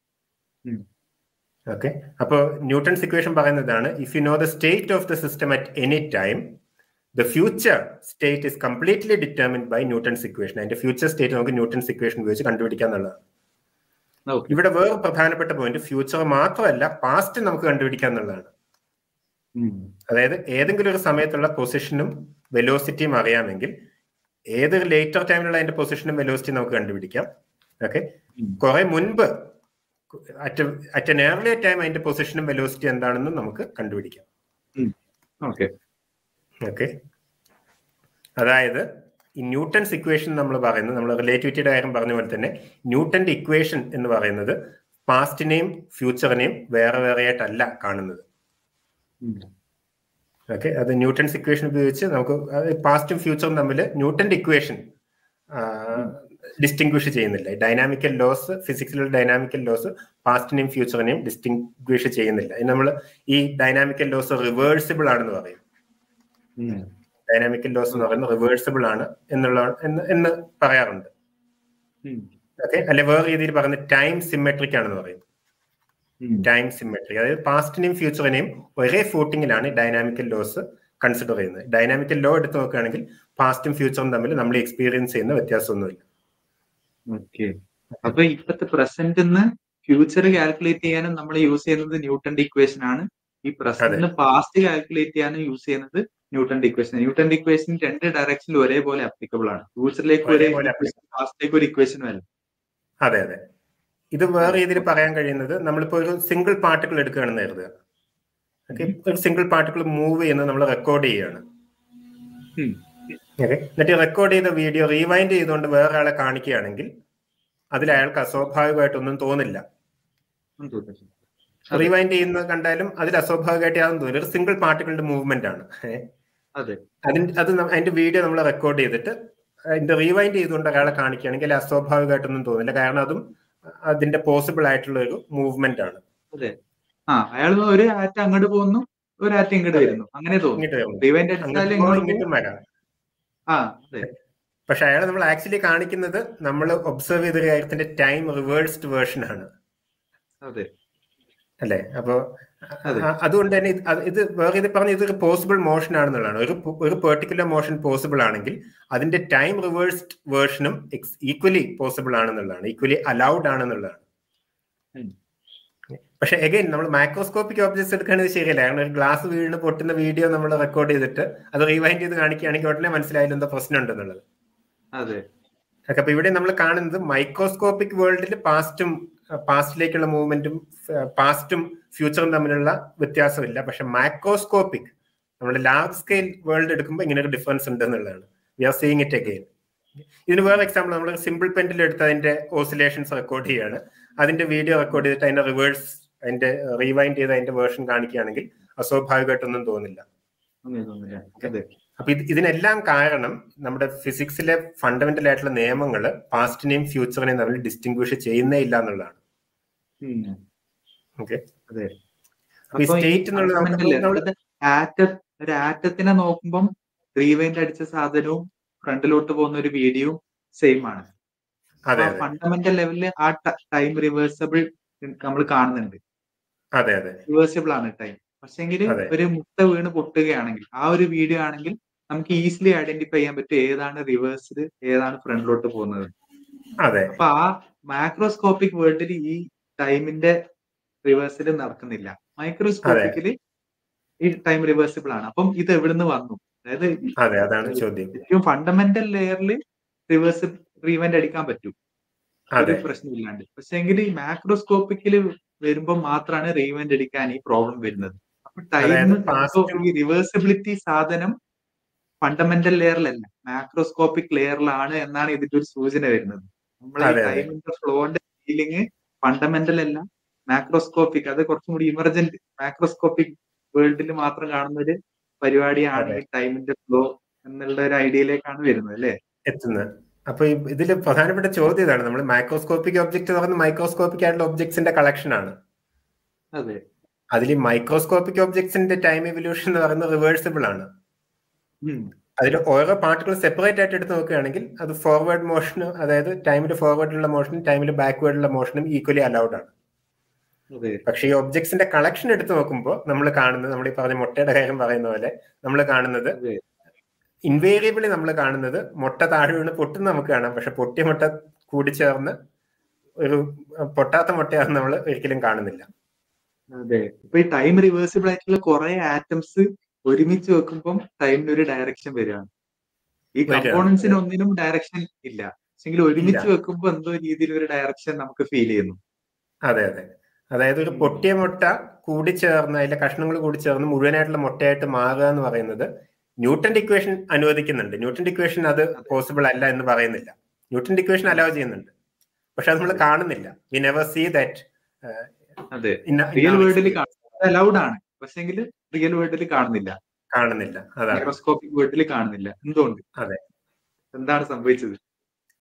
Okay, അപ്പോൾ ന്യൂട്ടൺസ് ഇക്വേഷൻ പറയുന്നതാണ്: if you know the state of the system at any time, the future state is completely determined by Newton's equation. അതിന്റെ ഫ്യൂച്ചർ സ്റ്റേറ്റ് നമുക്ക് ന്യൂട്ടൺസ് ഇക്വേഷൻ ഉപയോഗിച്ച് കണ്ടുപിടിക്കാൻ എന്നുള്ളതാണ്. ഇവിടെ വേറെ പ്രധാനപ്പെട്ട പോയിന്റ് ഫ്യൂച്ചർ മാത്രമല്ല, പാസ്റ്റ് നമുക്ക് കണ്ടുപിടിക്കാൻ എന്നുള്ളതാണ്. അതായത് ഏതെങ്കിലും ഒരു സമയത്തുള്ള പൊസിഷനും വെലോസിറ്റിയും അറിയാമെങ്കിൽ ഏതൊരു ലേറ്റർ ടൈമിലുള്ള അതിന്റെ പൊസിഷനും വെലോസിറ്റിയും നമുക്ക് കണ്ടുപിടിക്കാം. ഓക്കെ, കുറെ മുൻപ് അറ്റ് എൻ ഏർലിയർ ടൈം അതിന്റെ പൊസിഷനും വെലോസിറ്റി എന്താണെന്നും നമുക്ക് കണ്ടുപിടിക്കാം. ഓക്കെ, അതായത് ഈ ന്യൂട്ടൺസ് ഇക്വേഷൻ നമ്മൾ പറയുന്നത്, നമ്മൾ റിലേറ്റിവിറ്റിയുടെ കാര്യം പറഞ്ഞ പോലെ തന്നെ ന്യൂട്ടന്റെ ഇക്വേഷൻ എന്ന് പറയുന്നത് പാസ്റ്റിനെയും ഫ്യൂച്ചറിനെയും വേറെ വേറെ ആയിട്ടല്ല കാണുന്നത്. ഓക്കെ, അത് ന്യൂട്ടൺസ് ഇക്വേഷൻ ഉപയോഗിച്ച് നമുക്ക് പാസ്റ്റും ഫ്യൂച്ചറും തമ്മിൽ ന്യൂട്ടന്റെ ഇക്വേഷൻ ഡിസ്റ്റിങ്വിഷ് ചെയ്യുന്നില്ല. ഡൈനാമിക്കൽ ലോസ്, ഫിസിക്സിലുള്ള ഡൈനാമിക്കൽ ലോസ് പാസ്റ്റിനെയും ഫ്യൂച്ചറിനെയും ഡിസ്റ്റിങ്വിഷ് ചെയ്യുന്നില്ല. നമ്മൾ ഈ ഡൈനാമിക്കൽ ലോസ് റിവേഴ്സിബിൾ ആണെന്ന് പറയും. ഡൈനാമിക്കൽ ലോസ് എന്ന് പറയുന്നത് റിവേഴ്സിബിൾ ആണ് എന്ന് പറയാറുണ്ട്. ഓക്കെ, അല്ലെ വേറെ രീതിയിൽ പറയുന്നത് ടൈം സിമെട്രിക് ആണെന്ന് പറയും. ടൈം സിമെട്രിക്, അതായത് പാസ്റ്റിനെയും ഫ്യൂച്ചറിനെയും ഒരേ ഫൂട്ടിങ്ങിലാണ് ഡൈനാമിക്കൽ ലോസ് കൺസിഡർ ചെയ്യുന്നത്. ഡൈനാമിക്കൽ ലോ എടുത്ത് നോക്കുകയാണെങ്കിൽ പാസ്റ്റും ഫ്യൂച്ചറും തമ്മിൽ നമ്മൾ എക്സ്പീരിയൻസ് ചെയ്യുന്ന വ്യത്യാസമൊന്നുമില്ല. അപ്പൊ ഇപ്പത്തെ പ്രസന്റ് ഫ്യൂച്ചർ കാൽക്കുലേറ്റ് ചെയ്യാനും നമ്മൾ യൂസ് ചെയ്യുന്നത് ന്യൂട്ടന്റെ ഇക്വേഷൻ ആണ്. ഈ പ്രസന്റ് പാസ്റ്റ് കാൽക്കുലേറ്റ് ചെയ്യാനും യൂസ് ചെയ്യുന്നത് ന്യൂട്ടന്റെ ഇക്വേഷൻ. ന്യൂട്ടന്റെ ഇക്വേഷൻ രണ്ട് ഡയറക്ഷനിൽ ഒരേപോലെ അപ്ലിക്കബിൾ ആണ്. ഫ്യൂച്ചറിലേക്ക് ഒരേപോലെ, പാസ്റ്റിലേക്ക് ഒരു ഇക്വേഷനും അല്ല. അതെ അതെ, ഇത് വേറെ രീതിയിൽ പറയാൻ കഴിയുന്നത്, നമ്മളിപ്പോ ഒരു സിംഗിൾ പാർട്ടിക്കിൾ എടുക്കുകയാണെന്ന് കരുതുക. ഓക്കെ, ഒരു സിംഗിൾ പാർട്ടിക്കിൾ മൂവ് ചെയ്യുന്നത് നമ്മൾ റെക്കോർഡ് ചെയ്യുകയാണ്. ഓക്കെ, എന്നിട്ട് റെക്കോർഡ് ചെയ്ത വീഡിയോ റീവൈൻഡ് ചെയ്തുകൊണ്ട് വേറെ ആളെ കാണിക്കുകയാണെങ്കിൽ അതിൽ അയാൾക്ക് അസ്വാഭാവികമായിട്ടൊന്നും തോന്നില്ല. റീവൈൻഡ് ചെയ്യുന്നത് കണ്ടാലും അതിൽ അസ്വാഭാവികമായിട്ട് യാതൊന്നും തോന്നില്ല. ഒരു സിംഗിൾ പാർട്ടിക്കിളിന്റെ മൂവ്മെന്റ് ആണ്. അതിന്റെ വീഡിയോ നമ്മൾ റെക്കോർഡ് ചെയ്തിട്ട് അതിന്റെ റീവൈൻഡ് ചെയ്തുകൊണ്ട് ഒരാളെ കാണിക്കുകയാണെങ്കിൽ അസ്വാഭാവികമായിട്ടൊന്നും തോന്നില്ല, കാരണം അതും അതിന്റെ പോസിബിൾ ആയിട്ടുള്ള ഒരു മൂവ്മെന്റ് ആണ്. അതെ, അയാൾ ഒരു ആറ്റ് അങ്ങോട്ട് പോകുന്നു, ഒരു ആറ്റ് ഇങ്ങോട്ട് വരുന്നു, അങ്ങനെ തോന്നുന്നു. പക്ഷെ അയാൾ നമ്മൾ ആക്ച്വലി കാണിക്കുന്നത് നമ്മൾ ഒബ്സർവ് ചെയ്ത കാര്യത്തിന്റെ ടൈം റിവേഴ്സ്ഡ് വേർഷൻ ആണ്. അല്ലെ? അപ്പൊ അതുകൊണ്ട് തന്നെ ഇത് വേറെ ഇത് പറഞ്ഞ ഇതൊരു പോസിബിൾ മോഷൻ ആണെന്നുള്ളതാണ്. ഒരു പെർട്ടിക്കുലർ മോഷൻ പോസിബിൾ ആണെങ്കിൽ അതിന്റെ time reversed version equally possible ആണെന്നുള്ളതാണ്, ഈക്വലി അലൗഡ് ആണെന്നുള്ളതാണ്. പക്ഷെ എഗൈൻ നമ്മൾ മാക്രോസ്കോപ്പിക് ഓബ്ജക്ട്സ് എടുക്കുകയാണെങ്കിൽ ശരിയല്ല. കാരണം ഒരു ഗ്ലാസ് വീണ് പൊട്ടുന്ന വീഡിയോ നമ്മൾ റെക്കോർഡ് ചെയ്തിട്ട് അത് റീവൈൻഡ് ചെയ്ത് കാണിക്കുകയാണെങ്കിൽ ഉടനെ മനസ്സിലായാലും എന്താ പ്രശ്നം ഉണ്ടെന്നുള്ളത്. അപ്പൊ ഇവിടെ നമ്മൾ കാണുന്നത് മൈക്രോസ്കോപ്പിക് വേൾഡിൽ പാസ്റ്റിലേക്കുള്ള മൂവ്മെന്റും പാസ്റ്റും ഫ്യൂച്ചറും തമ്മിലുള്ള വ്യത്യാസമില്ല. പക്ഷെ മാക്രോസ്കോപ്പിക്, നമ്മുടെ ലാർജ് സ്കെയിൽ വേൾഡ് എടുക്കുമ്പോൾ ഇങ്ങനെ ഒരു ഡിഫറൻസ് ഉണ്ട് എന്നുള്ളതാണ്. We are seeing it again. ഇതിന് വേറെ എക്സാമ്പിൾ, നമ്മൾ സിമ്പിൾ പെൻഡിൽ എടുത്ത് അതിന്റെ ഓസിലേഷൻസ് റെക്കോർഡ് ചെയ്യുകയാണ്. അതിന്റെ വീഡിയോ റെക്കോർഡ് ചെയ്തിട്ട് അതിന്റെ റിവേഴ്സ്, അതിന്റെ റീവൈൻഡ് ചെയ്ത് അതിന്റെ വേർഷൻ കാണിക്കുകയാണെങ്കിൽ അസ്വാഭാവികമായിട്ടൊന്നും തോന്നില്ല. അപ്പൊ ഇതിനെല്ലാം കാരണം നമ്മുടെ ഫിസിക്സിലെ ഫണ്ടമെന്റൽ ആയിട്ടുള്ള നിയമങ്ങൾ പാസ്റ്റിനെയും ഫ്യൂച്ചറിനെയും തമ്മിൽ ഡിസ്റ്റിങ്വിഷ് ചെയ്യുന്നേ ഇല്ല എന്നുള്ളതാണ്. ഓക്കെ, ഒരു ആറ്റത്തിനെ നോക്കുമ്പം റീവൈൻഡ് അടിച്ച സാധനവും ഫ്രണ്ടിലോട്ട് പോകുന്ന ഒരു വീഡിയോ സെയിം ആണ്. ഫണ്ടമെന്റൽ ലെവലില് ആ ടൈം റിവേഴ്സിബിൾ നമ്മൾ കാണുന്നുണ്ട്. റിവേഴ്സിബിൾ ആണ് ടൈം. പക്ഷെങ്കിൽ ഒരു മുട്ട വീണ് പൊട്ടുകയാണെങ്കിൽ ആ ഒരു വീഡിയോ ആണെങ്കിൽ നമുക്ക് ഈസിലി ഐഡന്റിഫൈ ചെയ്യാൻ പറ്റും ഏതാണ് റിവേഴ്സ്ഡ്, ഏതാണ് ഫ്രണ്ടിലോട്ട് പോകുന്നത്. അപ്പൊ ആ മാക്രോസ്കോപ്പിക് വേൾഡിൽ ഈ ടൈമിന്റെ റിവേഴ്സിൽ നടക്കുന്നില്ല. മൈക്രോസ്കോപ്പിക്കലി ഈ ടൈം റിവേഴ്സിബിൾ ആണ്. അപ്പം ഇത് എവിടുന്ന് വന്നു? അതായത് ഏറ്റവും ഫണ്ടമെന്റൽ ലെയറിൽ റീവൈൻഡ് അടിക്കാൻ പറ്റും, ഒരു പ്രശ്നമില്ലാണ്ട്. പക്ഷെ എങ്കിൽ ഈ മാക്രോസ്കോപ്പിക്കല് വരുമ്പോൾ മാത്രമാണ് റീവൈൻഡ് അടിക്കാൻ ഈ പ്രോബ്ലം വരുന്നത്. ടൈം അതായത് പാസ്റ്റും ഈ റിവേഴ്സിബിലിറ്റി സാധനം ഫണ്ടമെന്റൽ ലെയറിലല്ല, മാക്രോസ്കോപ്പിക് ലെയറിലാണ് എന്നാണ് ഇതിന്റെ ഒരു സൂചന വരുന്നത്. നമ്മൾ ഈ അതെ അതെ ടൈമിന്റെ ഫ്ലോന്റെ ഫീലിംഗ് ഫണ്ടമെന്റൽ അല്ല, മാക്രോസ്കോപ്പിക്, അത് കുറച്ചും കൂടി ഇമർജന്റ് മാക്രോസ്കോപ്പിക് വേൾഡിൽ മാത്രം കാണുന്ന ഒരു പരിപാടിയാണ് അതെ ഈ ടൈമിന്റെ ഫ്ലോ എന്നുള്ള ഒരു ഐഡിയയിലേക്കാണ് വരുന്നത് അല്ലേ? എത്തുന്നത്. അപ്പൊ ഇതിൽ പ്രധാനപ്പെട്ട ചോദ്യം ഇതാണ്, നമ്മൾ മൈക്രോസ്കോപ്പിക് ഒബ്ജക്ട് എന്ന് പറയുന്നത് മൈക്രോസ്കോപ്പിക് ആയിട്ടുള്ള ഒബ്ജക്ട്സിന്റെ കളക്ഷൻ ആണ്. അതെ. അതിൽ മൈക്രോസ്കോപ്പിക് ഒബ്ജക്ട്സിന്റെ ടൈം എവല്യൂഷൻ എന്ന് പറയുന്നത് റിവേഴ്സിബിൾ ആണ്. അതിൽ ഓരോ പാർട്ടിക്കിൾ സെപ്പറേറ്റ് ആയിട്ട് എടുത്ത് നോക്കുകയാണെങ്കിൽ അത് ഫോർവേഡ് മോഷനും, അതായത് ടൈമിൽ ഫോർവേഡിലുള്ള മോഷനും ടൈമിൽ ബാക്ക്വേർഡിലുള്ള മോഷനും ഈക്വലി അലൗഡ് ആണ്. പക്ഷേ ഈ ഒബ്ജക്ട്സിന്റെ കളക്ഷൻ എടുത്ത് നോക്കുമ്പോൾ നമ്മൾ കാണുന്നത്, നമ്മൾ ഈ പറഞ്ഞ മുട്ടയുടെ കാര്യം പറയുന്ന പോലെ നമ്മൾ കാണുന്നത് ഇൻവേരിയബിളി നമ്മൾ കാണുന്നത് മുട്ട താഴെ വീണ് പൊട്ടുന്ന നമുക്ക് കാണാം. പക്ഷെ പൊട്ടിയ മുട്ട കൂടിച്ചേർന്ന് ഒരു പൊട്ടാത്ത മുട്ടയാണെന്ന് നമ്മൾ ഒരിക്കലും കാണുന്നില്ല. അതെ. ഇപ്പൊ ഈ ടൈം റിവേഴ്സിബിൾ ആയിട്ടുള്ള കുറെ ആറ്റംസ് ഒരുമിച്ച് വെക്കുമ്പോൾ ടൈമിന് ഒരു ഡയറക്ഷൻ വരികയാണ്. ഈ കമ്പോണൻസിന് ഒന്നിനും ഡയറക്ഷൻ ഇല്ല, പക്ഷെങ്കിൽ ഒരുമിച്ച് വെക്കുമ്പോൾ എന്തോ രീതിയിൽ ഒരു ഡയറക്ഷൻ നമുക്ക് ഫീൽ ചെയ്യുന്നു. അതെ അതെ. അതായത് ഒരു പൊട്ടിയ മുട്ട കൂടിച്ചേർന്ന് അതിലെ കഷ്ണങ്ങൾ കൂടിച്ചേർന്ന് മുഴുവനായിട്ടുള്ള മുട്ടയായിട്ട് മാറുക എന്ന് പറയുന്നത് ന്യൂട്ടന്റെ ഇക്വേഷൻ അനുവദിക്കുന്നുണ്ട്. ന്യൂട്ടന്റെ ഇക്വേഷൻ അത് പോസിബിൾ അല്ല എന്ന് പറയുന്നില്ല. ന്യൂട്ടന്റെ ഇക്വേഷൻ അലോ ചെയ്യുന്നുണ്ട്, പക്ഷെ അത് നമ്മൾ കാണുന്നില്ല. We never see that. അതെ, റിയൽ വേൾഡിൽ അലൗഡ് ആണ്, പക്ഷെങ്കിൽ റിയൽ വേൾഡിൽ കാണുന്നില്ല. അതാണ് മൈക്രോസ്കോപ്പിക് വേൾഡിൽ കാണുന്നില്ല. എന്തുകൊണ്ട്? അതെ, എന്താണ് സംഭവിച്ചത്?